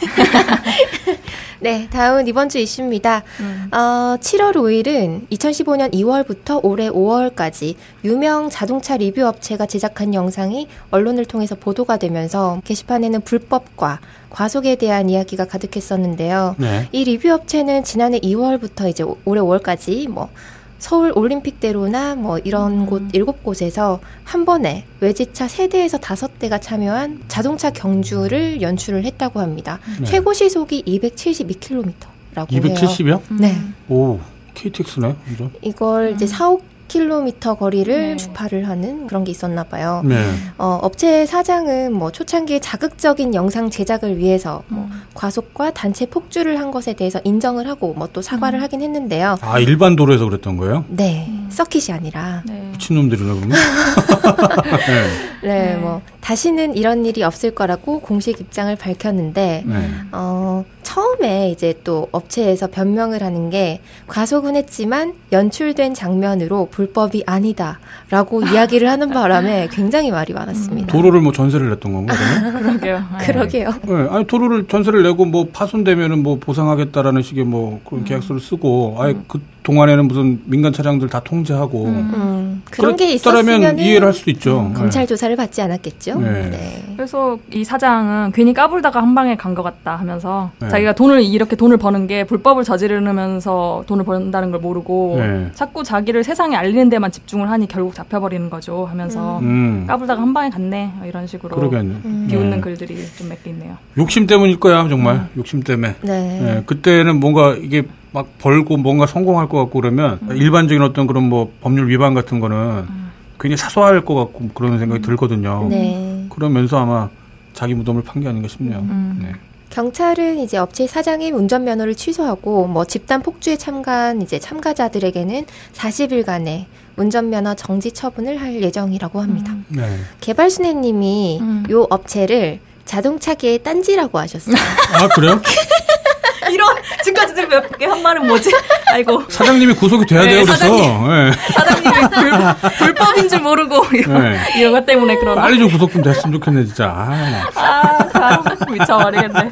네, 다음은 이번 주 이슈입니다. 7월 5일은 2015년 2월부터 올해 5월까지 유명 자동차 리뷰 업체가 제작한 영상이 언론을 통해서 보도가 되면서 게시판에는 불법과 과속에 대한 이야기가 가득했었는데요. 네. 이 리뷰 업체는 지난해 2월부터 이제 올해 5월까지 뭐 서울 올림픽대로나 뭐 이런 곳 7곳에서 한 번에 외제차 3대에서 5대가 참여한 자동차 경주를 연출을 했다고 합니다. 네. 최고 시속이 272km라고 270이요? 네. 오, KTX네. 그죠? 이걸 이제 4-5km 거리를 주파를 하는 그런 게 있었나 봐요. 네. 업체 사장은 뭐 초창기에 자극적인 영상 제작을 위해서 뭐 과속과 단체 폭주를 한 것에 대해서 인정을 하고 뭐 또 사과를 하긴 했는데요. 아, 일반 도로에서 그랬던 거예요? 네. 서킷이 아니라. 네. 미친놈들이네, 그러면? 네, 뭐 다시는 이런 일이 없을 거라고 공식 입장을 밝혔는데 처음에 이제 또 업체에서 변명을 하는 게 과속은 했지만 연출된 장면으로 불법이 아니다라고 이야기를 하는 바람에 굉장히 말이 많았습니다. 도로를 뭐 전세를 냈던 건가? 그러게요. 그러게요. 네, 아니 도로를 전세를 내고 뭐 파손되면은 뭐 보상하겠다라는 식의 뭐 그런 계약서를 쓰고 아예 그 동안에는 무슨 민간 차량들 다 통제하고 그런 게 있었으면 이해를 할 수도 있죠. 검찰 조사를 받지 않았겠죠. 네. 네. 그래서 이 사장은 괜히 까불다가 한 방에 간 것 같다 하면서 자기가 이렇게 돈을 버는 게 불법을 저지르면서 돈을 번다는 걸 모르고 자꾸 자기를 세상에 알리는 데만 집중을 하니 결국 잡혀버리는 거죠 하면서 까불다가 한 방에 갔네 이런 식으로 비웃는 글들이 좀 몇 개 있네요. 욕심 때문일 거야 정말. 욕심 때문에. 네. 그때는 뭔가 이게 막 벌고 뭔가 성공할 것 같고 그러면 일반적인 어떤 그런 뭐 법률 위반 같은 거는 굉장히 사소할 것 같고 그런 생각이 들거든요. 네. 그러면서 아마 자기 무덤을 판 게 아닌가 싶네요. 네. 경찰은 이제 업체 사장의 운전면허를 취소하고 뭐 집단 폭주에 참가한 이제 참가자들에게는 40일간의 운전면허 정지 처분을 할 예정이라고 합니다. 네. 개발순애님이 요 업체를 자동차계의 딴지라고 하셨어요. 아 그래요? 이런 지금까지 몇 개 한 말은 뭐지? 아이고. 사장님이 구속이 돼야 돼요. 그래서 사장님이 불법인 줄 모르고 이런 것 때문에 그런. 빨리 좀 구속 좀 됐으면 좋겠네 진짜. 미쳐버리겠네.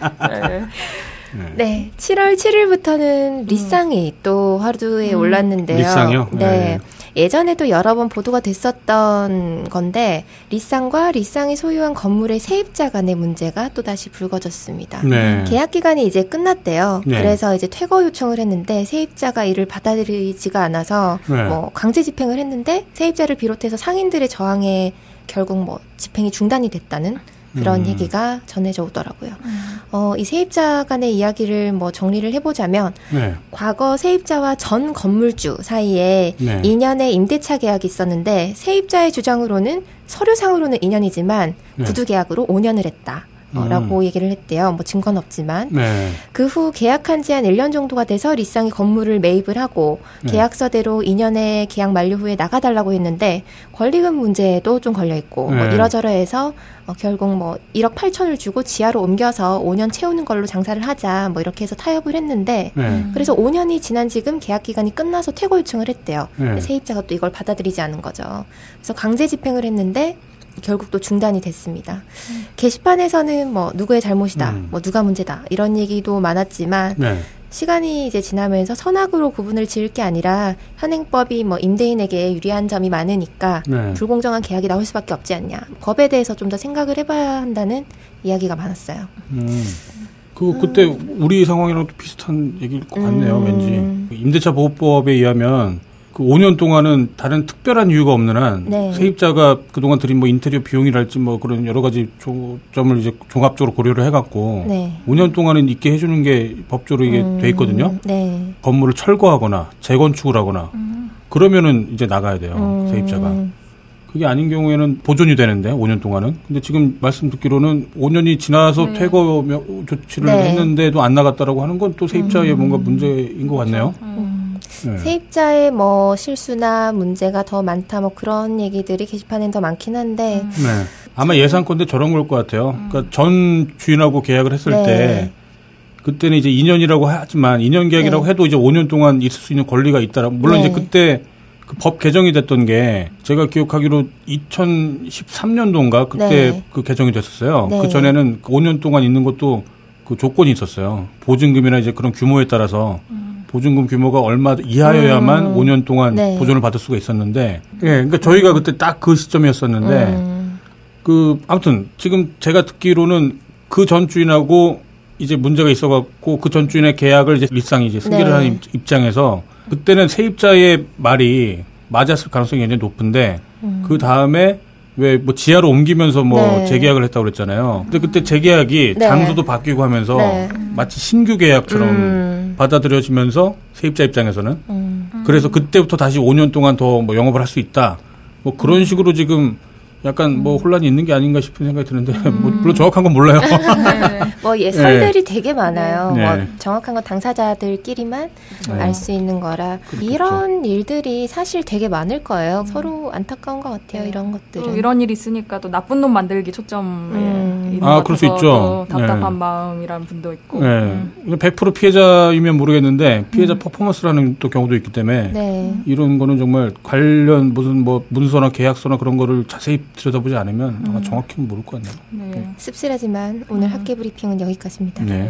네, 7월 7일부터는 리쌍이 또 하루에 올랐는데요. 리쌍이요? 네. 예전에도 여러 번 보도가 됐었던 건데 리쌍과 리쌍이 소유한 건물의 세입자 간의 문제가 또다시 불거졌습니다. 네. 계약 기간이 이제 끝났대요. 네. 그래서 이제 퇴거 요청을 했는데 세입자가 이를 받아들이지가 않아서 뭐 강제 집행을 했는데 세입자를 비롯해서 상인들의 저항에 결국 뭐 집행이 중단이 됐다는 그런 얘기가 전해져 오더라고요. 이 세입자 간의 이야기를 뭐 정리를 해보자면 과거 세입자와 전 건물주 사이에 2년의 임대차 계약이 있었는데 세입자의 주장으로는 서류상으로는 2년이지만 구두 계약으로 5년을 했다. 라고 얘기를 했대요. 뭐 증거는 없지만. 그 후 계약한 지 한 1년 정도가 돼서 리쌍이 건물을 매입을 하고 계약서대로 2년의 계약 만료 후에 나가달라고 했는데 권리금 문제에도 좀 걸려있고 뭐 이러저러해서 결국 뭐 1억 8천을 주고 지하로 옮겨서 5년 채우는 걸로 장사를 하자 뭐 이렇게 해서 타협을 했는데 그래서 5년이 지난 지금 계약 기간이 끝나서 퇴거 요청을 했대요. 세입자가 또 이걸 받아들이지 않은 거죠. 그래서 강제 집행을 했는데 결국 또 중단이 됐습니다. 게시판에서는 뭐 누구의 잘못이다, 뭐 누가 문제다 이런 얘기도 많았지만 시간이 이제 지나면서 선악으로 구분을 지을 게 아니라 현행법이 뭐 임대인에게 유리한 점이 많으니까 불공정한 계약이 나올 수밖에 없지 않냐. 법에 대해서 좀 더 생각을 해봐야 한다는 이야기가 많았어요. 그때 우리 상황이랑 또 비슷한 얘기일 것 같네요. 왠지 임대차 보호법에 의하면 그 5년 동안은 다른 특별한 이유가 없는 한 세입자가 그동안 들인 뭐 인테리어 비용이랄지 뭐 그런 여러 가지 점을 이제 종합적으로 고려를 해갖고 5년 동안은 있게 해주는 게 법적으로 이게 돼 있거든요. 건물을 철거하거나 재건축을 하거나 그러면은 이제 나가야 돼요. 세입자가. 그게 아닌 경우에는 보존이 되는데 5년 동안은. 근데 지금 말씀 듣기로는 5년이 지나서 퇴거 조치를 했는데도 안 나갔다라고 하는 건 또 세입자의 뭔가 문제인 것 같네요. 세입자의 뭐 실수나 문제가 더 많다 뭐 그런 얘기들이 게시판엔 더 많긴 한데 아마 예상컨대 저런 걸 것 같아요. 그러니까 전 주인하고 계약을 했을 때 그때는 이제 2년이라고 하지만 2년 계약이라고 해도 이제 5년 동안 있을 수 있는 권리가 있다라. 물론 이제 그때 그 법 개정이 됐던 게 제가 기억하기로 2013년도인가 그때 네. 그 개정이 됐었어요. 네. 그 전에는 5년 동안 있는 것도 그 조건이 있었어요. 보증금이나 이제 그런 규모에 따라서 보증금 규모가 얼마 이하여야만 5년 동안 네. 보존을 받을 수가 있었는데, 예, 그러니까 저희가 그때 딱 그 시점이었었는데, 그 아무튼 지금 제가 듣기로는 그 전 주인하고 이제 문제가 있어갖고 그 전 주인의 계약을 이제 리쌍이 이제 승계를 네. 하는 입장에서 그때는 세입자의 말이 맞았을 가능성이 굉장히 높은데 그 다음에 왜 뭐 지하로 옮기면서 뭐 네. 재계약을 했다고 그랬잖아요. 근데 그때 재계약이 네. 장소도 바뀌고 하면서 네. 마치 신규 계약처럼 받아들여지면서 세입자 입장에서는 그래서 그때부터 다시 5년 동안 더 뭐 영업을 할 수 있다. 뭐 그런 식으로 지금 약간 뭐 혼란이 있는 게 아닌가 싶은 생각이 드는데 뭐 물론 정확한 건 몰라요. 뭐 설들이 되게 많아요. 네. 뭐 정확한 건 당사자들끼리만 알 수 있는 거라 이런 일들이 사실 되게 많을 거예요. 서로 안타까운 것 같아요. 이런 것들은. 이런 일이 있으니까 또 나쁜 놈 만들기 초점에 있는 아, 것 그럴 수 같아서 있죠. 또 답답한 네. 마음이라는 분도 있고. 네. 100% 피해자이면 모르겠는데 피해자 퍼포먼스라는 또 경우도 있기 때문에 네. 이런 거는 정말 관련 무슨 뭐 문서나 계약서나 그런 거를 자세히 들여다보지 않으면 아마 정확히는 모를 것 같네요. 네. 씁쓸하지만 오늘 학계 브리핑은 여기까지입니다. 네.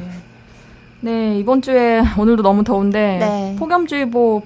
네, 이번 주에 오늘도 너무 더운데 네. 폭염주의보,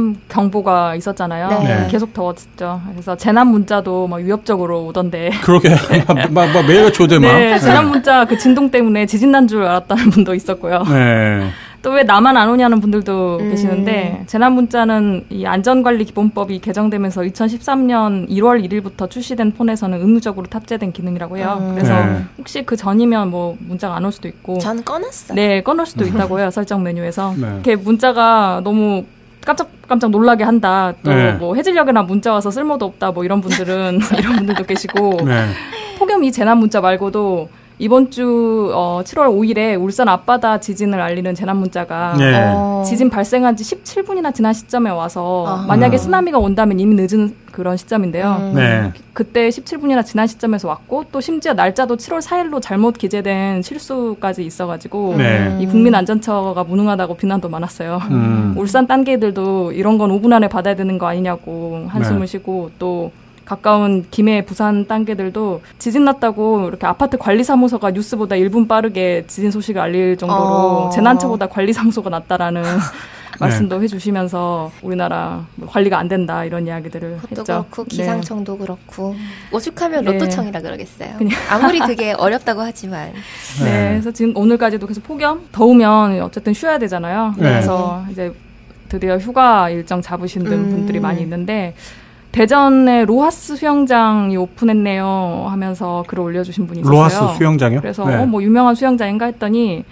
폭염경보가 있었잖아요. 네. 계속 더웠죠. 그래서 재난 문자도 막 위협적으로 오던데. 그러게 막 매일같이 오대 막. 네, 재난 문자 그 진동 때문에 지진 난 줄 알았다는 분도 있었고요. 네. 또 왜 나만 안 오냐는 분들도 계시는데 재난 문자는 이 안전관리기본법이 개정되면서 2013년 1월 1일부터 출시된 폰에서는 의무적으로 탑재된 기능이라고 해요. 그래서 네. 혹시 그 전이면 뭐 문자가 안 올 수도 있고. 전 꺼놨어요. 네, 꺼놓을 수도 있다고 해요. 설정 메뉴에서. 네. 이렇게 문자가 너무 깜짝깜짝 놀라게 한다. 또 네. 뭐 해질녘에나 문자 와서 쓸모도 없다. 뭐 이런 분들은 이런 분들도 계시고. 네. 폭염 이 재난 문자 말고도 이번 주 7월 5일에 울산 앞바다 지진을 알리는 재난 문자가 네. 지진 발생한 지 17분이나 지난 시점에 와서 아. 만약에 쓰나미가 온다면 이미 늦은 그런 시점인데요. 네. 그때 17분이나 지난 시점에서 왔고 또 심지어 날짜도 7월 4일로 잘못 기재된 실수까지 있어가지고 네. 이 국민안전처가 무능하다고 비난도 많았어요. 울산 딴개들도 이런 건 5분 안에 받아야 되는 거 아니냐고 한숨을 네. 쉬고 또 가까운 김해, 부산 딴개들도 지진 났다고 이렇게 아파트 관리사무소가 뉴스보다 1분 빠르게 지진 소식을 알릴 정도로 재난처보다 관리사무소가 낫다라는 말씀도 해주시면서 우리나라 관리가 안 된다 이런 이야기들을 그것도 했죠. 그렇고 기상청도 그렇고 오죽하면 네. 로또청이라 그러겠어요. 아무리 그게 어렵다고 하지만 네, 그래서 지금 오늘까지도 계속 폭염, 더우면 어쨌든 쉬어야 되잖아요. 네. 그래서 이제 드디어 휴가 일정 잡으신 분들이 많이 있는데 대전의 로하스 수영장이 오픈했네요 하면서 글을 올려주신 분이 있었어요. 로하스 수영장이요? 그래서 네. 뭐 유명한 수영장인가 했더니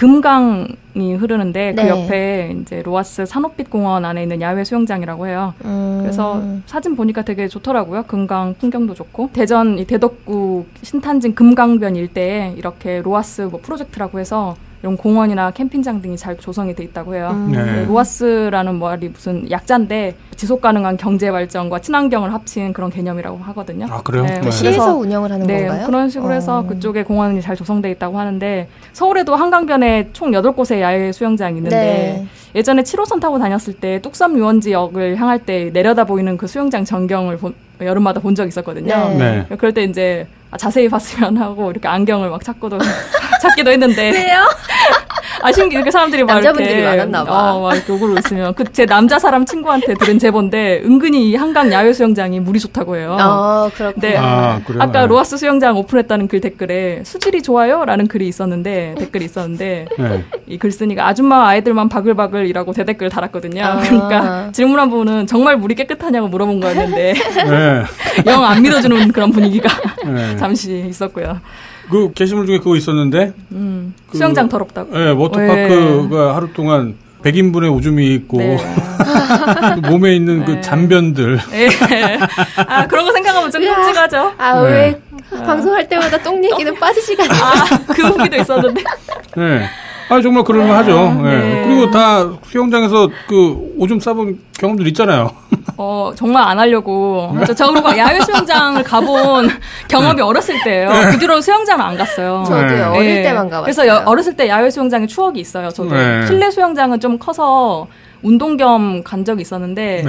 금강이 흐르는데 그 네. 옆에 이제 로하스 산호빛 공원 안에 있는 야외 수영장이라고 해요. 그래서 사진 보니까 되게 좋더라고요. 금강 풍경도 좋고 대전 이 대덕구 신탄진 금강변 일대에 이렇게 로하스 뭐 프로젝트라고 해서 이런 공원이나 캠핑장 등이 잘 조성이 돼 있다고 해요. 네. 로하스라는 말이 무슨 약자인데 지속 가능한 경제 발전과 친환경을 합친 그런 개념이라고 하거든요. 아, 그래요? 네, 네. 시에서 운영을 하는 네, 건가요? 그런 식으로 해서 그쪽에 공원이 잘 조성돼 있다고 하는데 서울에도 한강변에 총 8곳의 야외 수영장이 있는데 네. 예전에 7호선 타고 다녔을 때 뚝섬 유원지역을 향할 때 내려다 보이는 그 수영장 전경을 여름마다 본 적이 있었거든요. 네. 네. 그럴 때 이제 자세히 봤으면 하고 이렇게 안경을 막 찾기도 했는데 왜요? 신기 이렇게 사람들이 막 남자분들이 이렇게 많았나 봐. 막 이렇게 욕을 있으면 제 남자 사람 친구한테 들은 제보인데 은근히 이 한강 야외 수영장이 물이 좋다고 해요. 그렇구나. 네. 아, 그래요? 아까 네. 로하스 수영장 오픈했다는 글 댓글에 수질이 좋아요라는 글이 있었는데 댓글이 있었는데 네. 이 글쓴이가 아줌마 아이들만 바글바글이라고 대댓글 달았거든요. 아. 그러니까 질문한 분은 정말 물이 깨끗하냐고 물어본 거였는데 네. 영 안 믿어주는 그런 분위기가 네. 잠시 있었고요. 그 게시물 중에 그거 있었는데 수영장 더럽다고. 네, 워터파크가 하루 동안 100인분의 오줌이 있고 네. 그 몸에 있는 그 잔변들. 네. 그런 거 생각하면 좀 끔찍하죠. 왜 방송할 때마다 똥 얘기는 빠지시가 않아요. 그 후기도 있었는데. 네. 정말 그럴만 하죠. 네. 네. 그리고 다 수영장에서 그 오줌 싸본 경험들 있잖아요. 정말 안 하려고. 저 그리고 야외 수영장을 가본 경험이 어렸을 때예요. 그 뒤로 수영장을 안 갔어요. 저도요. 네. 어릴 때만 가봤어요. 그래서 어렸을 때 야외 수영장에 추억이 있어요. 저도 네. 실내 수영장은 좀 커서 운동 겸 간 적이 있었는데 네.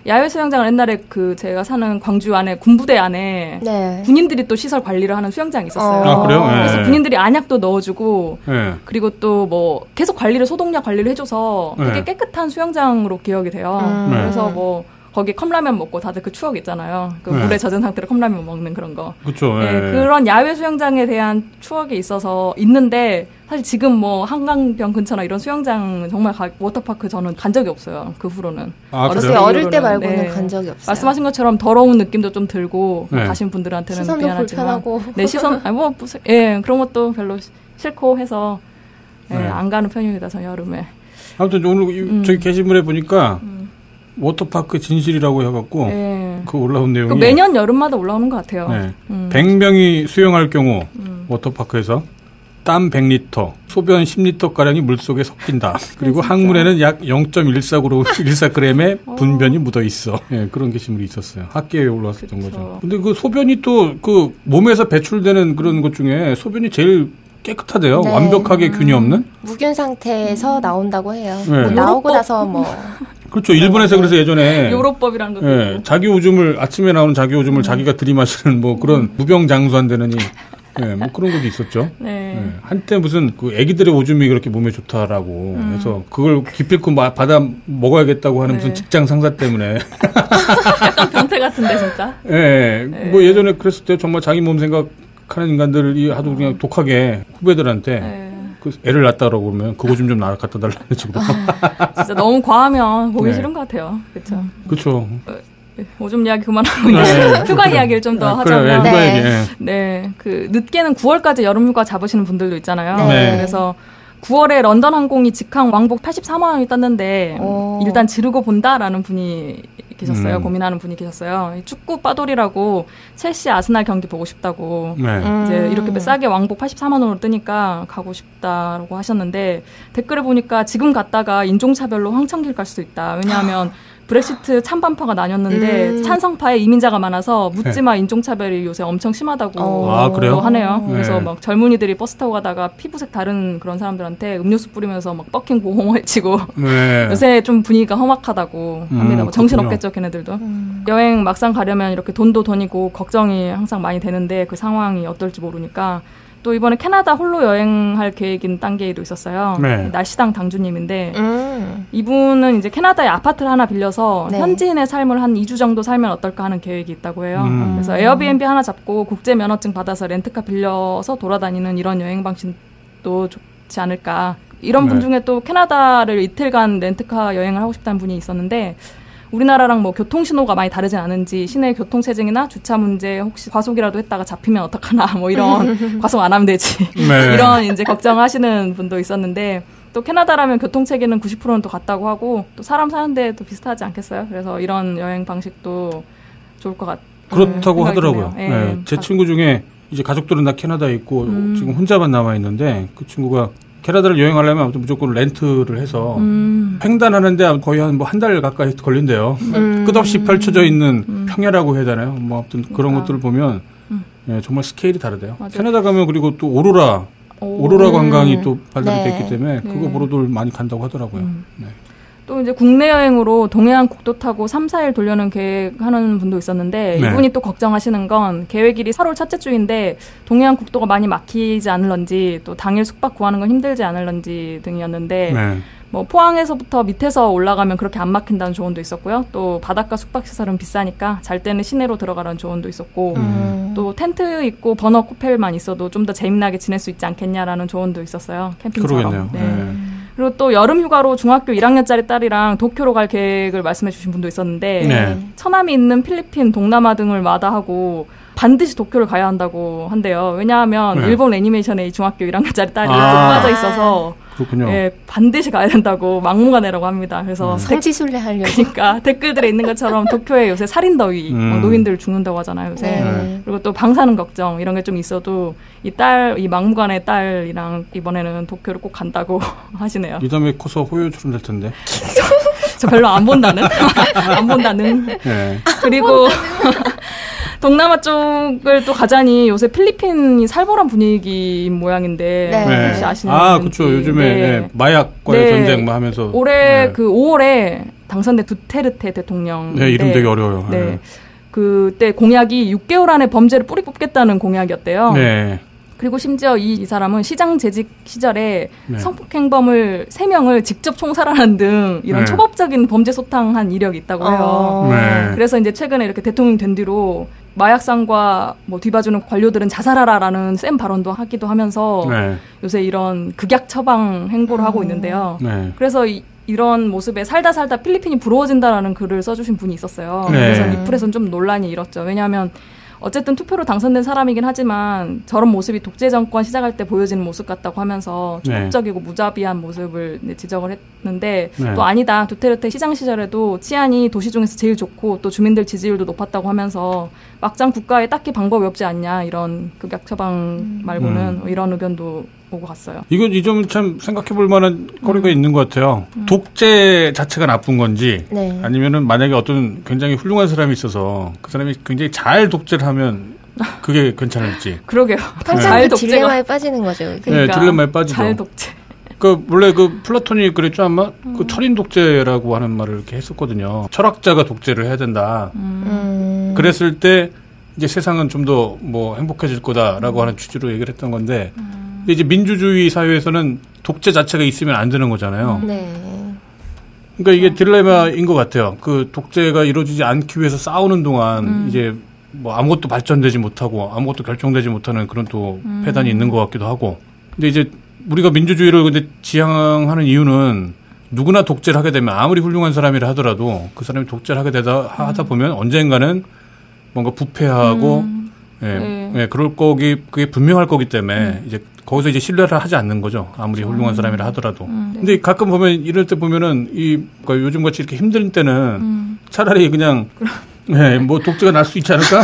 야외 수영장을 옛날에 그 제가 사는 광주 안에 군부대 안에 네. 군인들이 또 시설 관리를 하는 수영장이 있었어요. 아, 그래요? 네. 그래서 군인들이 안약도 넣어주고 네. 그리고 또 뭐 계속 소독약 관리를 해줘서 되게 깨끗한 수영장으로 기억이 돼요. 그래서 뭐 거기 컵라면 먹고 다들 그 추억 있잖아요. 그 물에 젖은 상태로 컵라면 먹는 그런 거. 그렇죠. 네, 그런 야외 수영장에 대한 추억이 있어서 있는데 사실 지금 뭐 한강변 근처나 이런 수영장 정말 워터파크 저는 간 적이 없어요. 그 후로는. 어릴 때 말고는 간 적이 없어요. 말씀하신 것처럼 더러운 느낌도 좀 들고 가신 분들한테는 시선도 미안하지만 불편하고. 네, 시선 그런 것도 별로 싫고 해서 안 가는 편입니다. 저 여름에. 아무튼 오늘 저기 게시물에 보니까 워터파크 진실이라고 해갖고 그 올라온 내용이 매년 여름마다 올라오는 것 같아요. 100명이 수영할 경우 워터파크에서 땀 100리터, 소변 10리터가량이 물속에 섞인다. 그리고 항문에는 약 0.14g의 분변이 묻어 있어. 그런 게시물이 있었어요. 학계에 올라왔었던 거죠. 근데 그 소변이 또 그 몸에서 배출되는 그런 것 중에 소변이 제일 깨끗하대요. 네. 완벽하게 균이 없는? 무균 상태에서 나온다고 해요. 네. 뭐 나오고 나서 뭐. 그렇죠. 일본에서 그래서 예전에 요로법이라는 것도 있고. 자기 오줌을 아침에 나오는 자기 오줌을 자기가 들이마시는 뭐 그런 무병장수한다느니 뭐 그런 것도 있었죠. 한때 무슨 그 애기들의 오줌이 그렇게 몸에 좋다라고 해서 그걸 기필코 받아 먹어야겠다고 하는 무슨 직장 상사 때문에 약간 변태 같은데 진짜. 뭐 예전에 그랬을 때 정말 자기 몸 생각하는 인간들이 하도 그냥 독하게 후배들한테 그 애를 낳았다고 그러면 그 오줌 좀 갖다 달라는 식으로. 진짜 너무 과하면 보기 싫은 것 같아요. 그렇죠. 그렇죠. 오줌 이야기 그만하고 휴가 이야기를 좀 더 하자면 휴가 얘기. 그 늦게는 9월까지 여름 휴가 잡으시는 분들도 있잖아요. 네. 그래서 9월에 런던 항공이 직항 왕복 84만 원이 떴는데 일단 지르고 본다라는 분이 계셨어요. 고민하는 분이 계셨어요. 축구 빠돌이라고 첼시 아스날 경기 보고 싶다고 이제 이렇게 싸게 왕복 84만 원으로 뜨니까 가고 싶다라고 하셨는데 댓글에 보니까 지금 갔다가 인종차별로 황천길 갈 수도 있다. 왜냐하면 브렉시트 찬반파가 나뉘었는데 찬성파에 이민자가 많아서 묻지마 인종차별이 요새 엄청 심하다고 그래요? 하네요. 그래서 막 젊은이들이 버스 타고 가다가 피부색 다른 그런 사람들한테 음료수 뿌리면서 막 버킹 보호해 치고 요새 좀 분위기가 험악하다고 합니다. 뭐 정신 없겠죠, 걔네들도. 여행 막상 가려면 이렇게 돈도 돈이고 걱정이 항상 많이 되는데 그 상황이 어떨지 모르니까 또 이번에 캐나다 홀로 여행할 계획인 단계에도 있었어요. 날씨당 당주님인데 이분은 이제 캐나다에 아파트를 하나 빌려서 현지인의 삶을 한 2주 정도 살면 어떨까 하는 계획이 있다고 해요. 그래서 에어비앤비 하나 잡고 국제 면허증 받아서 렌트카 빌려서 돌아다니는 이런 여행 방식도 좋지 않을까. 이런 분 중에 또 캐나다를 이틀간 렌트카 여행을 하고 싶다는 분이 있었는데 우리나라랑 뭐 교통신호가 많이 다르진 않은지 시내 교통체증이나 주차 문제 혹시 과속이라도 했다가 잡히면 어떡하나 뭐 이런 과속 안 하면 되지 이런 이제 걱정하시는 분도 있었는데 또 캐나다라면 교통체계는 90%는 또 같다고 하고 또 사람 사는데 또 비슷하지 않겠어요? 그래서 이런 여행 방식도 좋을 것 같아요. 그렇다고 하더라고요. 제 친구 중에 이제 가족들은 다 캐나다에 있고 지금 혼자만 남아 있는데 그 친구가 캐나다를 여행하려면 아무튼 무조건 렌트를 해서 횡단하는데 거의 한 달 가까이 걸린대요. 끝없이 펼쳐져 있는 평야라고 해야 되나요? 뭐 아무튼 그런 것들을 보면 정말 스케일이 다르대요. 맞아요. 캐나다 가면 그리고 또 오로라 관광이 또 발달이 됐기 때문에 그거 보러들 많이 간다고 하더라고요. 또 이제 국내 여행으로 동해안 국도 타고 3, 4일 돌려는 계획하는 분도 있었는데 이분이 또 걱정하시는 건 계획일이 8월 첫째 주인데 동해안 국도가 많이 막히지 않을런지 또 당일 숙박 구하는 건 힘들지 않을런지 등이었는데 뭐 포항에서부터 밑에서 올라가면 그렇게 안 막힌다는 조언도 있었고요. 또 바닷가 숙박시설은 비싸니까 잘 때는 시내로 들어가라는 조언도 있었고 또 텐트 있고 버너 코펠만 있어도 좀 더 재미나게 지낼 수 있지 않겠냐라는 조언도 있었어요. 캠핑처럼. 그리고 또 여름 휴가로 중학교 1학년짜리 딸이랑 도쿄로 갈 계획을 말씀해 주신 분도 있었는데 처남이 있는 필리핀, 동남아 등을 마다하고 반드시 도쿄를 가야 한다고 한대요. 왜냐하면 일본 애니메이션에 이 중학교 1학년짜리 딸이 푹 빠져 있어서 반드시 가야 된다고 막무가내라고 합니다. 그래서 성지순례 하려고. 그러니까 댓글들에 있는 것처럼 도쿄에 요새 살인더위, 노인들 죽는다고 하잖아요. 요새. 그리고 또 방사능 걱정 이런 게 좀 있어도 이 막무가내 딸이랑 이번에는 도쿄를 꼭 간다고 하시네요. 이 다음에 커서 호요처럼 될 텐데. 저 별로 안 본다는. 그리고 동남아 쪽을 또 가자니 요새 필리핀이 살벌한 분위기인 모양인데 혹시 아시는 그렇죠. 요즘에 마약과의 전쟁 뭐 하면서 올해 그 5월에 당선된 두테르테 대통령. 네, 이름 되게 어려워요. 네. 그때 공약이 6개월 안에 범죄를 뿌리 뽑겠다는 공약이었대요. 네. 그리고 심지어 이 사람은 시장 재직 시절에 네. 성폭행범을 3명을 직접 총살하는 등 이런 네. 초법적인 범죄 소탕한 이력이 있다고 해요. 네. 그래서 이제 최근에 이렇게 대통령 된 뒤로 마약상과 뭐 뒤봐주는 관료들은 자살하라라는 센 발언도 하기도 하면서 네. 요새 이런 극약 처방 행보를 하고 있는데요. 네. 그래서 이런 모습에 살다 필리핀이 부러워진다라는 글을 써주신 분이 있었어요. 네. 그래서 리플에서는 좀 논란이 일었죠. 왜냐하면 어쨌든 투표로 당선된 사람이긴 하지만 저런 모습이 독재 정권 시작할 때 보여지는 모습 같다고 하면서 초법적이고 무자비한 모습을 지적을 했는데 네. 또 아니다. 두테르테 시장 시절에도 치안이 도시 중에서 제일 좋고 또 주민들 지지율도 높았다고 하면서 막장 국가에 딱히 방법이 없지 않냐 이런 극약 처방 말고는 이런 의견도 오고 갔어요. 이건 이 점 참 생각해볼 만한 거리가 있는 것 같아요. 독재 자체가 나쁜 건지 네. 아니면은 만약에 어떤 굉장히 훌륭한 사람이 있어서 그 사람이 굉장히 잘 독재를 하면 그게 괜찮을지. 그러게요. 항상 그 딜레마에 빠지는 거죠. 그러니까 네, 딜레마에 빠지죠. 잘 독재. 원래 플라톤이 그랬죠 아마 그 철인 독재라고 하는 말을 이렇게 했었거든요. 철학자가 독재를 해야 된다. 그랬을 때 이제 세상은 좀 더 뭐 행복해질 거다라고 하는 취지로 얘기를 했던 건데. 근데 이제 민주주의 사회에서는 독재 자체가 있으면 안 되는 거잖아요. 네. 그러니까 이게 딜레마인 것 같아요. 그 독재가 이루어지지 않기 위해서 싸우는 동안 이제 뭐 아무것도 발전되지 못하고 아무것도 결정되지 못하는 그런 또 패단이 있는 것 같기도 하고. 근데 이제 우리가 민주주의를 근데 지향하는 이유는 누구나 독재를 하게 되면 아무리 훌륭한 사람이라 하더라도 그 사람이 독재를 하게 하다 보면 언젠가는 뭔가 부패하고 예, 그럴 그게 분명할 거기 때문에 이제 거기서 이제 신뢰를 하지 않는 거죠. 아무리 훌륭한 사람이라 하더라도. 근데 가끔 보면 이럴 때 보면은 그러니까 요즘 같이 이렇게 힘든 때는 차라리 그냥 예, 뭐 독재가 날 수 있지 않을까?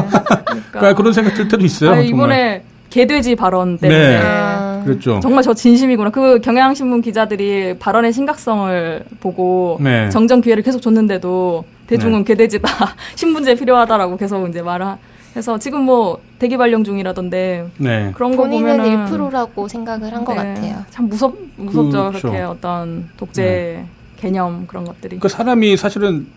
그러니까 그런 생각 들 때도 있어요. 아니, 이번에 개돼지 발언 때문에. 네. 그렇죠. 정말 저 진심이구나. 그 경향신문 기자들이 발언의 심각성을 보고 네. 정정 기회를 계속 줬는데도 대중은 개돼지다. 신분제 필요하다라고 계속 이제 말을 해서 지금 뭐 대기 발령 중이라던데 네. 그런 거 본인은 보면은 1%라고 생각을 한 것 같아요. 참 무섭죠. 그렇죠. 그렇게 어떤 독재 개념 그런 것들이. 그 사람이 사실은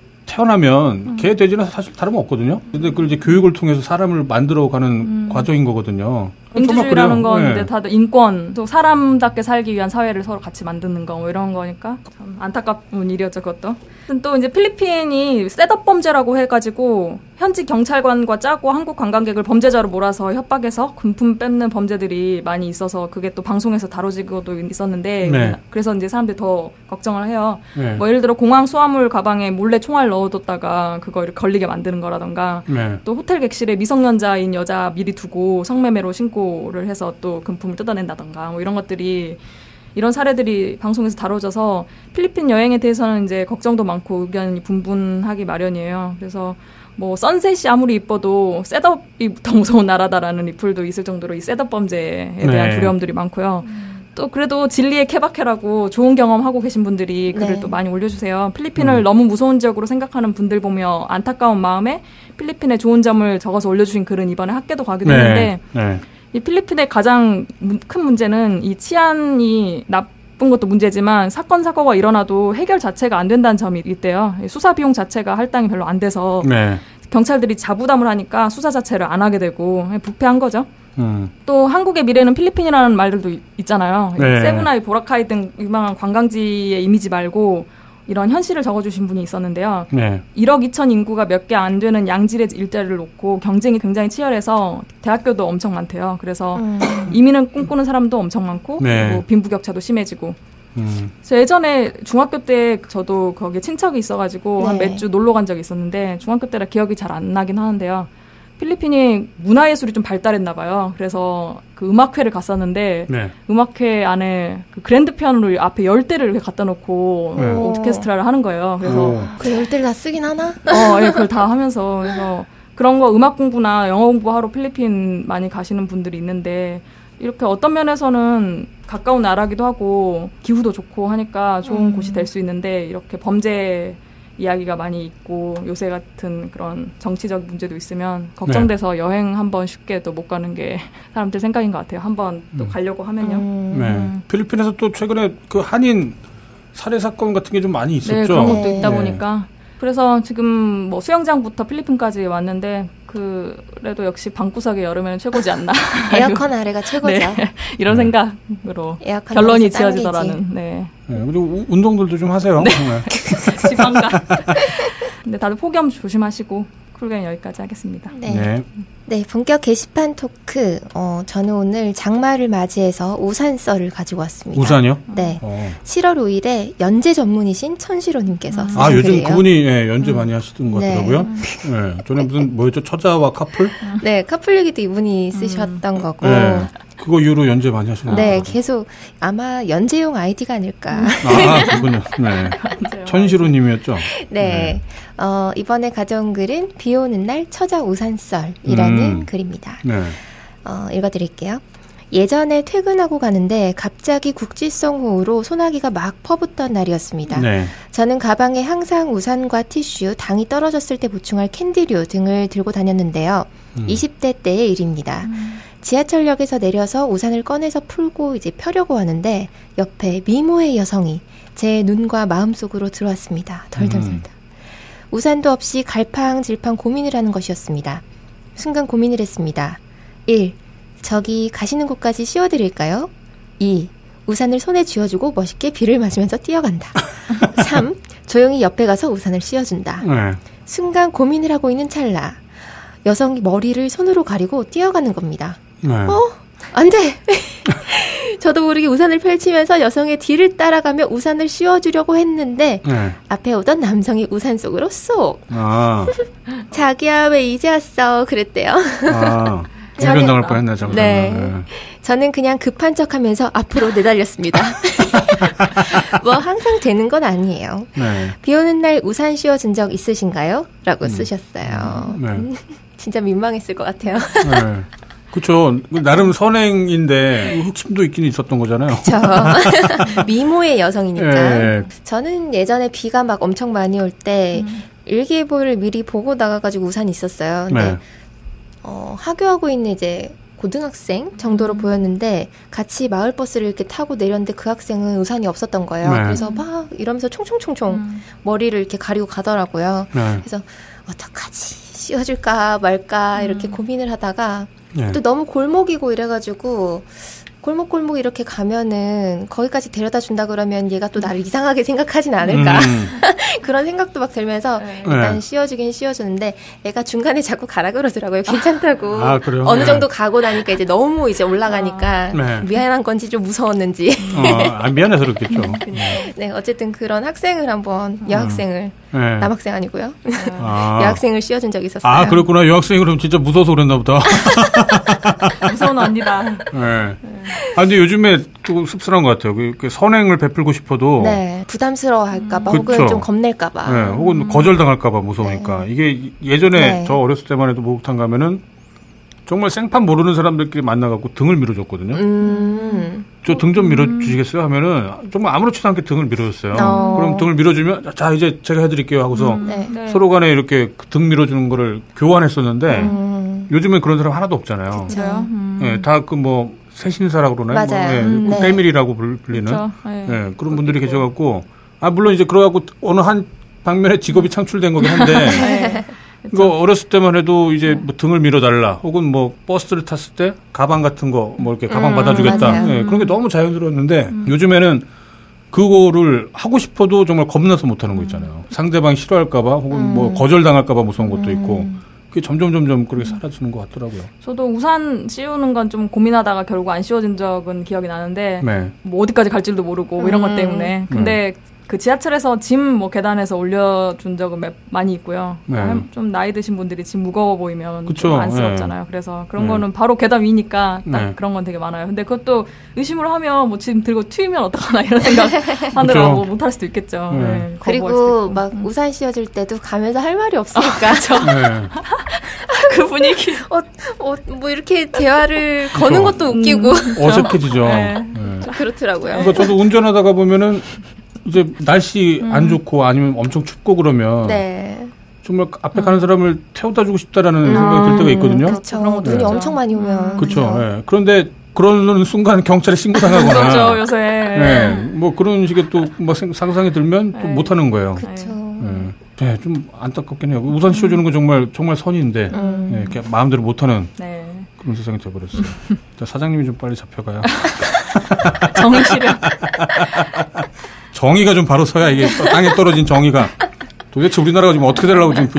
태어나면 개, 돼지는 사실 다름없거든요. 근데 그걸 이제 교육을 통해서 사람을 만들어가는 과정인 거거든요. 민주주의라는 건 네. 이제 다들 인권, 또 사람답게 살기 위한 사회를 서로 같이 만드는 거, 뭐 이런 거니까 참 안타까운 일이었죠, 그것도. 또 이제 필리핀이 셋업 범죄라고 해가지고 현지 경찰관과 짜고 한국 관광객을 범죄자로 몰아서 협박해서 금품 뺏는 범죄들이 많이 있어서 그게 또 방송에서 다뤄지고도 있었는데 네. 그래서 이제 사람들이 더 걱정을 해요. 네. 뭐 예를 들어 공항 수화물 가방에 몰래 총알 넣어뒀다가 그거 이렇게 걸리게 만드는 거라던가 네. 또 호텔 객실에 미성년자인 여자 미리 두고 성매매로 신고를 해서 또 금품을 뜯어낸다던가 뭐 이런 것들이 이런 사례들이 방송에서 다뤄져서 필리핀 여행에 대해서는 이제 걱정도 많고 의견이 분분하기 마련이에요. 그래서 뭐 선셋이 아무리 이뻐도 셋업이 더 무서운 나라다라는 리플도 있을 정도로 이 셋업 범죄에 대한 네. 두려움들이 많고요. 또 그래도 진리의 케바케라고 좋은 경험하고 계신 분들이 글을 네. 또 많이 올려주세요. 필리핀을 너무 무서운 지역으로 생각하는 분들 보며 안타까운 마음에 필리핀의 좋은 점을 적어서 올려주신 글은 이번에 학계도 가기도 했는데 네. 이 필리핀의 가장 큰 문제는 이 치안이 나쁜 것도 문제지만 사건가 일어나도 해결 자체가 안 된다는 점이 있대요. 수사 비용 자체가 할당이 별로 안 돼서 네. 경찰들이 자부담을 하니까 수사 자체를 안 하게 되고 부패한 거죠. 또 한국의 미래는 필리핀이라는 말들도 있잖아요. 네. 세부나이, 보라카이 등 유명한 관광지의 이미지 말고 이런 현실을 적어주신 분이 있었는데요. 네. 1억 2천 인구가 몇 개 안 되는 양질의 일자리를 놓고 경쟁이 굉장히 치열해서 대학교도 엄청 많대요. 그래서 이민을 꿈꾸는 사람도 엄청 많고 네. 뭐 빈부격차도 심해지고. 그래서 예전에 중학교 때 저도 거기에 친척이 있어가지고 네. 한 몇 주 놀러 간 적이 있었는데 중학교 때라 기억이 잘 안 나긴 하는데요. 필리핀이 문화예술이 좀 발달했나 봐요. 그래서 그 음악회를 갔었는데 네. 음악회 안에 그 그랜드 피아노를 앞에 10대를 이렇게 갖다 놓고 네. 오케스트라를 하는 거예요. 그래서 그 10대를 다 쓰긴 하나? 예, 그걸 다 하면서 그래서 그런 거 음악 공부나 영어 공부하러 필리핀 많이 가시는 분들이 있는데 이렇게 어떤 면에서는 가까운 나라기도 하고 기후도 좋고 하니까 좋은 곳이 될 수 있는데 이렇게 범죄 이야기가 많이 있고 요새 같은 그런 정치적 문제도 있으면 걱정돼서 여행 한번 쉽게 또 못 가는 게 사람들 생각인 것 같아요. 한번 또 가려고 하면요. 네. 필리핀에서 또 최근에 그 한인 살해 사건 같은 게 좀 많이 있었죠. 네, 그런 것도 네. 있다 보니까. 그래서 지금 뭐 수영장부터 필리핀까지 왔는데 그래도 역시 방구석에 여름에는 최고지 않나. 에어컨 아래가 최고죠. 네, 이런 생각으로 에어컨 결론이 아래서 지어지더라는. 네. 네, 그리고 운동들도 좀 하세요. 네. 지방가. 근데 다들 폭염 조심하시고 쿨게임 여기까지 하겠습니다. 네. 네. 네, 본격 게시판 토크. 저는 오늘 장마를 맞이해서 우산 썰을 가지고 왔습니다. 우산이요? 네. 7월 5일에 연재 전문이신 천시로님께서 쓰신 아, 요즘 글이에요. 그분이 연재 많이 하시던 것 네. 같더라고요. 네. 전에 무슨 뭐였죠? 처자와 카풀? 네, 카풀 얘기도 이분이 쓰셨던 거고. 네. 그거 이후로 연재 많이 하시는 것 네, 같더라고요. 계속 아마 연재용 아이디가 아닐까. 아, 그분요. 네. 천시로님이었죠. 네. 이번에 가져온 글은 비 오는 날 처자 우산썰이라는 글입니다. 네. 읽어드릴게요. 예전에 퇴근하고 가는데 갑자기 국지성 호우로 소나기가 막 퍼붓던 날이었습니다. 네. 저는 가방에 항상 우산과 티슈, 당이 떨어졌을 때 보충할 캔디류 등을 들고 다녔는데요. 20대 때의 일입니다. 지하철역에서 내려서 우산을 꺼내서 풀고 이제 펴려고 하는데 옆에 미모의 여성이 제 눈과 마음속으로 들어왔습니다. 덜덜덜덜. 우산도 없이 갈팡질팡 고민을 하는 것이었습니다. 순간 고민을 했습니다. 1. 저기 가시는 곳까지 씌워드릴까요? 2. 우산을 손에 쥐어주고 멋있게 비를 맞으면서 뛰어간다. 3. 조용히 옆에 가서 우산을 씌워준다. 네. 순간 고민을 하고 있는 찰나 여성이 머리를 손으로 가리고 뛰어가는 겁니다. 네. 안 돼! 저도 모르게 우산을 펼치면서 여성의 뒤를 따라가며 우산을 씌워주려고 했는데 네. 앞에 오던 남성이 우산 속으로 쏙. 아. 자기야 왜 이제 왔어? 그랬대요. 아. 공변당할 뻔했네, 잠깐. 네. 저는 그냥 급한 척하면서 앞으로 내달렸습니다. 뭐 항상 되는 건 아니에요. 네. 비 오는 날 우산 씌워준 적 있으신가요? 라고 쓰셨어요. 네. 진짜 민망했을 것 같아요. 네. 그쵸. 나름 선행인데 흑심도 있긴 있었던 거잖아요. 그렇죠. 미모의 여성이니까. 네. 저는 예전에 비가 막 엄청 많이 올 때 일기예보를 미리 보고 나가가지고 우산이 있었어요. 근데 네. 하교하고 있는 이제 고등학생 정도로 보였는데 같이 마을버스를 이렇게 타고 내렸는데 그 학생은 우산이 없었던 거예요. 네. 그래서 막 이러면서 총총총총 머리를 이렇게 가리고 가더라고요. 네. 그래서 어떡하지? 씌워줄까 말까 이렇게 고민을 하다가 네. 또 너무 골목이고 이래가지고 골목 이렇게 가면은 거기까지 데려다 준다 그러면 얘가 또 나를 이상하게 생각하진 않을까 그런 생각도 막 들면서 일단 네. 씌워주긴 씌워주는데 애가 중간에 자꾸 가라 그러더라고요. 괜찮다고. 아, 그래요? 어느 네. 정도 가고 나니까 이제 너무 이제 올라가니까 네. 미안한 건지 좀 무서웠는지. 미안해서 그렇겠죠. 네, 어쨌든 그런 학생을 한번 여학생을 네. 남학생 아니고요. 아. 여학생을 씌워준 적이 있었어요. 아, 그렇구나. 여학생이 그럼 진짜 무서워서 그랬나 보다. 무서운 언니다. 네. 아, 근데 요즘에 좀 씁쓸한 것 같아요. 그 선행을 베풀고 싶어도. 네, 부담스러워할까봐 혹은 그쵸. 좀 겁낼까봐. 네, 혹은 거절당할까봐 무서우니까. 이게 예전에 네. 저 어렸을 때만 해도 목욕탕 가면은 정말 생판 모르는 사람들끼리 만나갖고 등을 밀어줬거든요. 저 등 좀 밀어주시겠어요? 하면은 정말 아무렇지도 않게 등을 밀어줬어요. 그럼 등을 밀어주면 자 이제 제가 해드릴게요 하고서 네. 서로 간에 이렇게 등 밀어주는 거를 교환했었는데 요즘엔 그런 사람 하나도 없잖아요. 그래요? 네, 다 그 뭐 새신사라고 그러나요? 맞아요. 뭐, 네. 때밀이라고 불리는 그렇죠. 네. 네, 그런 분들이 계셔갖고 물론 이제 그러갖고 어느 한 방면에 직업이 창출된 거긴 한데 네. 이거 어렸을 때만 해도 이제 뭐 등을 밀어달라 혹은 뭐 버스를 탔을 때 가방 같은 거 뭐 이렇게 가방 받아주겠다 맞아요. 네, 그런 게 너무 자연스러웠는데 요즘에는 그거를 하고 싶어도 정말 겁나서 못하는 거 있잖아요. 상대방이 싫어할까봐 혹은 뭐 거절당할까봐 무서운 것도 있고 그게 점점 그렇게 사라지는 것 같더라고요. 저도 우산 씌우는 건 좀 고민하다가 결국 안 씌워진 적은 기억이 나는데 네. 뭐 어디까지 갈지도 모르고 이런 것 때문에. 근데 그 지하철에서 짐 뭐 계단에서 올려준 적은 많이 있고요. 네. 좀 나이 드신 분들이 짐 무거워 보이면 그쵸. 좀 안쓰럽잖아요. 그래서 그런 네. 거는 바로 계단 위니까 딱 네. 그런 건 되게 많아요. 근데 그것도 의심을 하면 뭐 짐 들고 튀면 어떡하나 이런 생각 하느라고 못할 수도 있겠죠. 네. 네, 거부할 수도 그리고 있고. 막 우산 씌워줄 때도 가면서 할 말이 없으니까 네. 그 분위기. 뭐 이렇게 대화를 거는 것도 웃기고 어색해지죠. 네. 네. 그렇더라고요. 그러니까 저도 운전하다가 보면은 이제 날씨 안 좋고 아니면 엄청 춥고 그러면 네. 정말 앞에 가는 사람을 태워다 주고 싶다라는 생각이 들 때가 있거든요. 그렇죠. 그런 것도 눈이 네. 엄청 많이 오면. 그렇죠. 예. 그런데 그런 순간 경찰에 신고당하거나. 그렇죠, 요새. 네, 뭐 그런 식의 또 뭐 상상이 들면 또 못하는 거예요. 그렇죠. 네, 좀 안타깝긴 해요. 우산 씌워주는 건 정말 선인데 네, 이렇게 마음대로 못하는 그런 세상이 돼버렸어요. 사장님이 좀 빨리 잡혀가요. 정의실현. 정의가 좀 바로 서야 이게 땅에 떨어진 정의가 도대체 우리나라가 지금 어떻게 되려고 지금.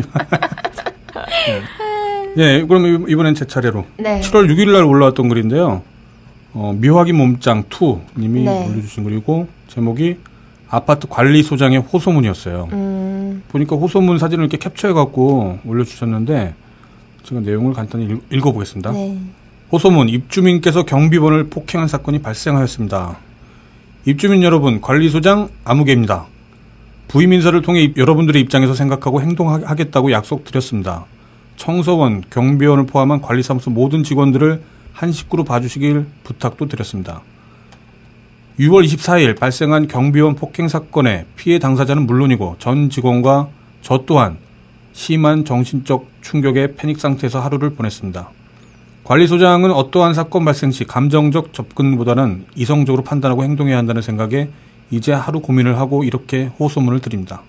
네, 그럼 이번엔 제 차례로. 네. 7월 6일 날 올라왔던 글인데요. 미화기 몸짱 2님이 올려주신 글이고 제목이 아파트 관리소장의 호소문이었어요. 보니까 호소문 사진을 이렇게 캡처해갖고 올려주셨는데 제가 내용을 간단히 읽어보겠습니다. 네. 호소문, 입주민께서 경비원을 폭행한 사건이 발생하였습니다. 입주민 여러분, 관리소장 아무개입니다. 부임 인사를 통해 여러분들의 입장에서 생각하고 행동하겠다고 약속드렸습니다. 청소원, 경비원을 포함한 관리사무소 모든 직원들을 한 식구로 봐주시길 부탁도 드렸습니다. 6월 24일 발생한 경비원 폭행 사건의 피해 당사자는 물론이고 전 직원과 저 또한 심한 정신적 충격에 패닉 상태에서 하루를 보냈습니다. 관리소장은 어떠한 사건 발생 시 감정적 접근보다는 이성적으로 판단하고 행동해야 한다는 생각에 이제 하루 고민을 하고 이렇게 호소문을 드립니다.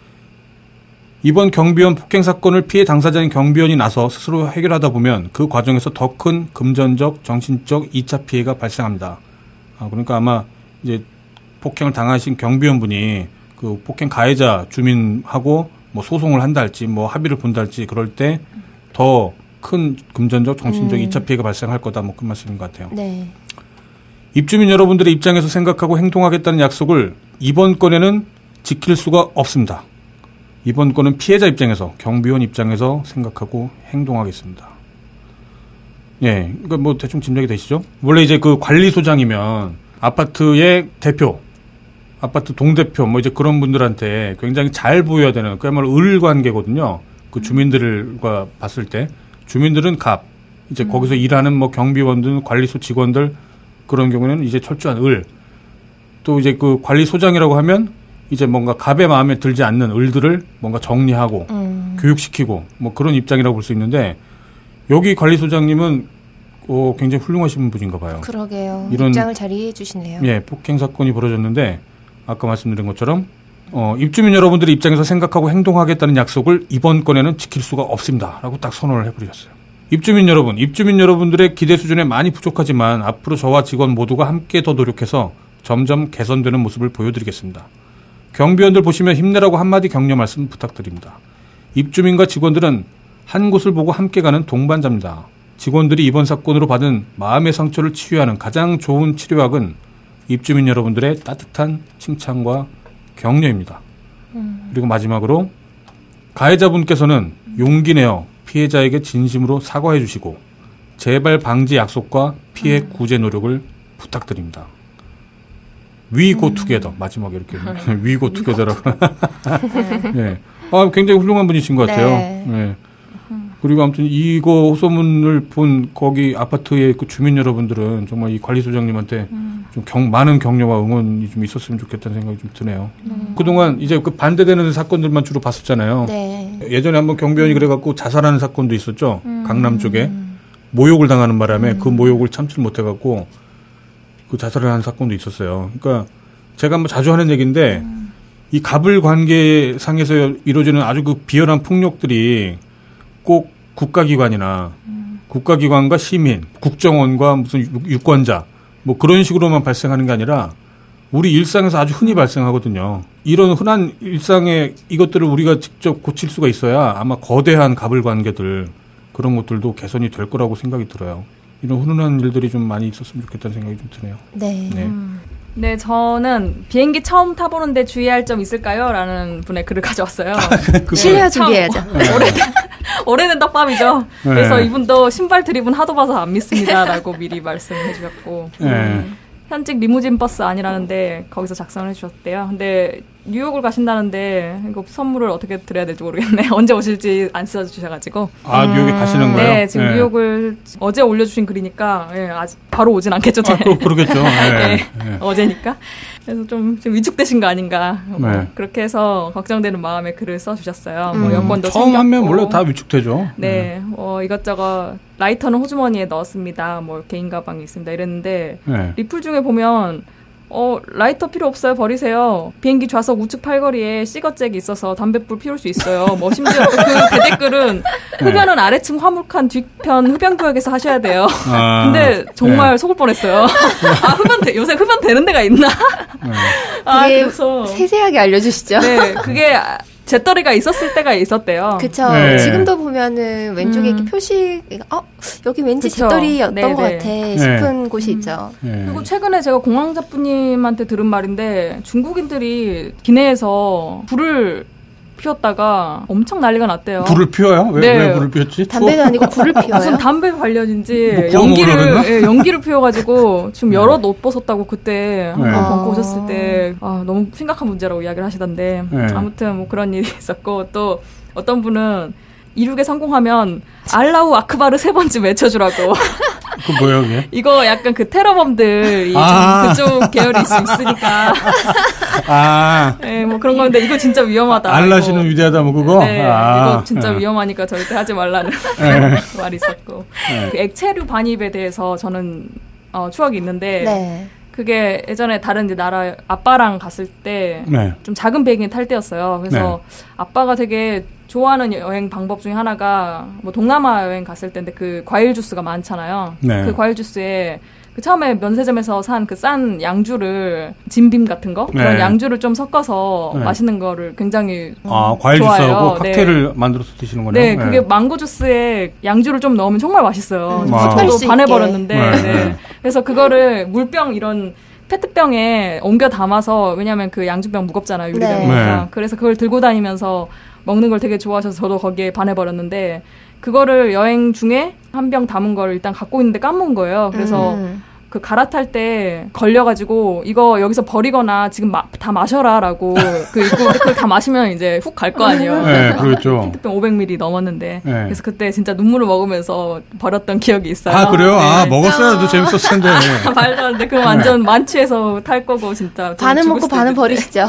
이번 경비원 폭행 사건을 피해 당사자인 경비원이 나서 스스로 해결하다 보면 그 과정에서 더 큰 금전적, 정신적 2차 피해가 발생합니다. 그러니까 아마 이제 폭행을 당하신 경비원분이 그 폭행 가해자 주민하고 뭐 소송을 한다 할지 뭐 합의를 본다 할지 그럴 때 더 큰 금전적, 정신적 2차 피해가 발생할 거다 뭐 그 말씀인 것 같아요. 네. 입주민 여러분들의 입장에서 생각하고 행동하겠다는 약속을 이번 건에는 지킬 수가 없습니다. 이번 건은 피해자 입장에서 경비원 입장에서 생각하고 행동하겠습니다. 예, 그러니까 뭐 대충 짐작이 되시죠? 원래 이제 그 관리소장이면 아파트의 대표, 아파트 동대표 뭐 이제 그런 분들한테 굉장히 잘 보여야 되는 그야말로 을 관계거든요. 그 주민들과 봤을 때 주민들은 갑, 이제 거기서 일하는 뭐 경비원들, 관리소 직원들 그런 경우에는 이제 철저한 을. 또 이제 그 관리소장이라고 하면 이제 뭔가 갑의 마음에 들지 않는 을들을 뭔가 정리하고 교육시키고 뭐 그런 입장이라고 볼 수 있는데 여기 관리소장님은 굉장히 훌륭하신 분인가 봐요. 그러게요. 이런 입장을 잘 이해해 주시네요. 예, 폭행 사건이 벌어졌는데 아까 말씀드린 것처럼 입주민 여러분들의 입장에서 생각하고 행동하겠다는 약속을 이번 건에는 지킬 수가 없습니다. 라고 딱 선언을 해버렸어요. 입주민 여러분들의 기대 수준에 많이 부족하지만 앞으로 저와 직원 모두가 함께 더 노력해서 점점 개선되는 모습을 보여드리겠습니다. 경비원들 보시면 힘내라고 한마디 격려 말씀 부탁드립니다. 입주민과 직원들은 한 곳을 보고 함께 가는 동반자입니다. 직원들이 이번 사건으로 받은 마음의 상처를 치유하는 가장 좋은 치료약은 입주민 여러분들의 따뜻한 칭찬과 격려입니다. 그리고 마지막으로 가해자분께서는 용기 내어 피해자에게 진심으로 사과해 주시고 재발 방지 약속과 피해 구제 노력을 부탁드립니다. We go together. 마지막에 이렇게 We go together라고. 네. 굉장히 훌륭한 분이신 것 같아요. 네. 네. 그리고 아무튼 이거 호소문을 본 거기 아파트의 그 주민 여러분들은 정말 이 관리소장님한테 좀 많은 격려와 응원이 좀 있었으면 좋겠다는 생각이 좀 드네요. 그동안 이제 그 반대되는 사건들만 주로 봤었잖아요. 네. 예전에 한번 경비원이 그래갖고 자살하는 사건도 있었죠. 강남 쪽에 모욕을 당하는 바람에 그 모욕을 참지 못해갖고 그 자살을 한 사건도 있었어요. 그러니까 제가 뭐 자주 하는 얘기인데 이 갑을 관계상에서 이루어지는 아주 그 비열한 폭력들이 꼭 국가기관이나 국가기관과 시민, 국정원과 무슨 유권자 뭐 그런 식으로만 발생하는 게 아니라 우리 일상에서 아주 흔히 발생하거든요. 이런 흔한 일상의 이것들을 우리가 직접 고칠 수가 있어야 아마 거대한 갑을 관계들 그런 것들도 개선이 될 거라고 생각이 들어요. 이런 훈훈한 일들이 좀 많이 있었으면 좋겠다는 생각이 좀 드네요. 네. 네. 네, 저는 비행기 처음 타보는데 주의할 점 있을까요? 라는 분의 글을 가져왔어요. 실내화 준비해야죠. 오래된 떡밥이죠. 네. 그래서 이분도 신발 드립은 하도 봐서 안 믿습니다라고 미리 말씀해 주셨고 현직 리무진 버스 아니라는데 거기서 작성을 해주셨대요. 근데 뉴욕을 가신다는데 이거 선물을 어떻게 드려야 될지 모르겠네. 언제 오실지 안 써주셔가지고. 뉴욕에 가시는 거예요? 네, 지금 뉴욕을 어제 올려주신 글이니까 아직 바로 오진 않겠죠. 그러겠죠. 네, 어제니까. 그래서 좀 위축되신 거 아닌가. 그렇게 해서 걱정되는 마음에 글을 써주셨어요. 여권도 처음 하면 원래 다 위축되죠. 네, 이것저것 라이터는 호주머니에 넣었습니다. 뭐 개인 가방이 있습니다. 이랬는데 리플 중에 보면 라이터 필요 없어요. 버리세요. 비행기 좌석 우측 팔걸이에 시거잭이 있어서 담뱃불 피울 수 있어요. 뭐 심지어 그 대댓글은 흡연은 아래층 화물칸 뒤편 흡연구역에서 하셔야 돼요. 근데 정말 속을 뻔했어요. 요새 흡연 되는 데가 있나? 그래서 세세하게 알려주시죠. 네, 그게 재떨이가 있었을 때가 있었대요. 그쵸. 네. 지금도 보면은 왼쪽에 이렇게 표시, 여기 왠지 재떨이였던 것 같아 싶은 곳이 있죠. 그리고 최근에 제가 공항자분님한테 들은 말인데 중국인들이 기내에서 불을 피웠다가 엄청 난리가 났대요. 불을 피워요? 왜 불을 피웠지? 담배도 아니고 불을 피워요? 무슨 담배 관련인지 연기를 피워가지고 지금 여럿 옷 벗었다고 그때 한번 벗고 오셨을 때 너무 심각한 문제라고 이야기를 하시던데 아무튼 뭐 그런 일이 있었고 또 어떤 분은 이륙에 성공하면 알라우 아크바르 3번쯤 외쳐주라고. 그 뭐야 그게? 이거 약간 그 테러범들이 좀 그쪽 계열일 수 있으니까. 네, 뭐 그런 건데 이거 진짜 위험하다. 알라시는 위대하다 뭐 그거? 네, 이거 진짜 위험하니까 절대 하지 말라는 말이 있었고. 그 액체류 반입에 대해서 저는 추억이 있는데 그게 예전에 다른 이제 나라 아빠랑 갔을 때 좀 작은 비행기 탈 때였어요. 그래서 아빠가 되게 좋아하는 여행 방법 중에 하나가 뭐 동남아 여행 갔을 때인데 그 과일 주스가 많잖아요. 그 과일 주스에 그 처음에 면세점에서 산 그 싼 양주를 진빔 같은 거 그런 양주를 좀 섞어서 맛있는 거를 굉장히 과일 주스하고 칵테일을 만들어서 드시는 거네요. 네, 그게 망고 주스에 양주를 좀 넣으면 정말 맛있어요. 저도 반해버렸는데 그래서 그거를 물병 이런 페트병에 옮겨 담아서 왜냐하면 그 양주병 무겁잖아요. 유리병이니까. 그래서 그걸 들고 다니면서 먹는 걸 되게 좋아하셔서 저도 거기에 반해버렸는데 그거를 여행 중에 한 병 담은 걸 일단 갖고 있는데 까먹은 거예요. 그래서 그 갈아탈 때 걸려가지고 이거 여기서 버리거나 지금 다 마셔라라고 그걸 다 마시면 이제 훅 갈 거 아니에요. 네, 그렇죠. 페트병 500ml 넘었는데 그래서 그때 진짜 눈물을 먹으면서 버렸던 기억이 있어요. 아 그래요? 먹었어야 도 재밌었을 텐데. 말도 안 돼. 그럼 완전 만취해서 탈 거고 진짜. 반은 먹고 반은 버리시죠.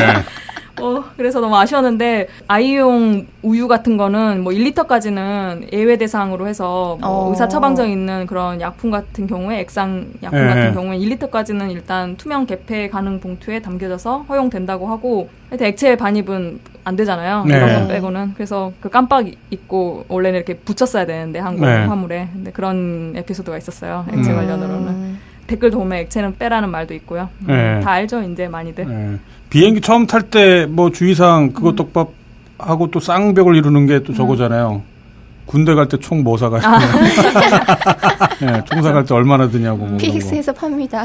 그래서 너무 아쉬웠는데 아이용 우유 같은 거는 뭐 1리터까지는 예외 대상으로 해서 뭐 의사 처방전 있는 그런 약품 같은 경우에 액상 약품 같은 경우에 1리터까지는 일단 투명 개폐 가능 봉투에 담겨져서 허용된다고 하고 하여튼 액체 반입은 안 되잖아요. 그런 건 빼고는. 그래서 그 깜빡 잊고 원래는 이렇게 붙였어야 되는데 항공 화물에. 근데 그런 에피소드가 있었어요. 액체 관련으로는. 댓글 도움에 액체는 빼라는 말도 있고요. 다 알죠, 이제 많이들. 비행기 처음 탈 때 뭐 주의사항 그거 떡밥 하고 또 쌍벽을 이루는 게 또 저거잖아요. 군대 갈 때 총 뭐 사가지고. 총 사갈 때 얼마나 드냐고. 뭐 PX에서 팝니다.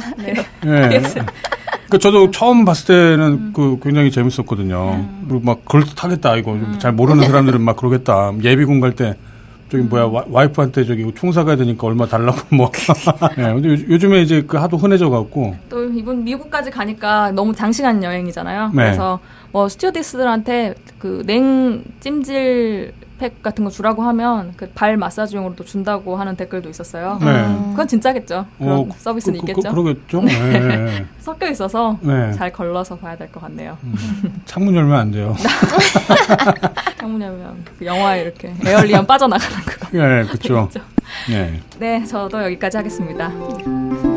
그 저도 처음 봤을 때는 그 굉장히 재밌었거든요. 그리고 막 그럴듯하겠다 이거 잘 모르는 사람들은 막 그러겠다. 예비군 갈 때 저기 와이프한테 저기 총 사가야 되니까 얼마 달라고 뭐. 근데 요즘에 이제 그 하도 흔해져 갖고. 또 이번 미국까지 가니까 너무 장시간 여행이잖아요. 그래서 뭐 스튜어디스들한테 그 냉 찜질 팩 같은 거 주라고 하면 그 발 마사지용으로도 준다고 하는 댓글도 있었어요. 그건 진짜겠죠. 그런 서비스는 있겠죠. 그러겠죠. 섞여 있어서 잘 걸러서 봐야 될 것 같네요. 창문 열면 안 돼요. 창문 열면 그 영화에 이렇게 에얼리언 빠져나가는 거. 그렇죠. 네, 저도 여기까지 하겠습니다.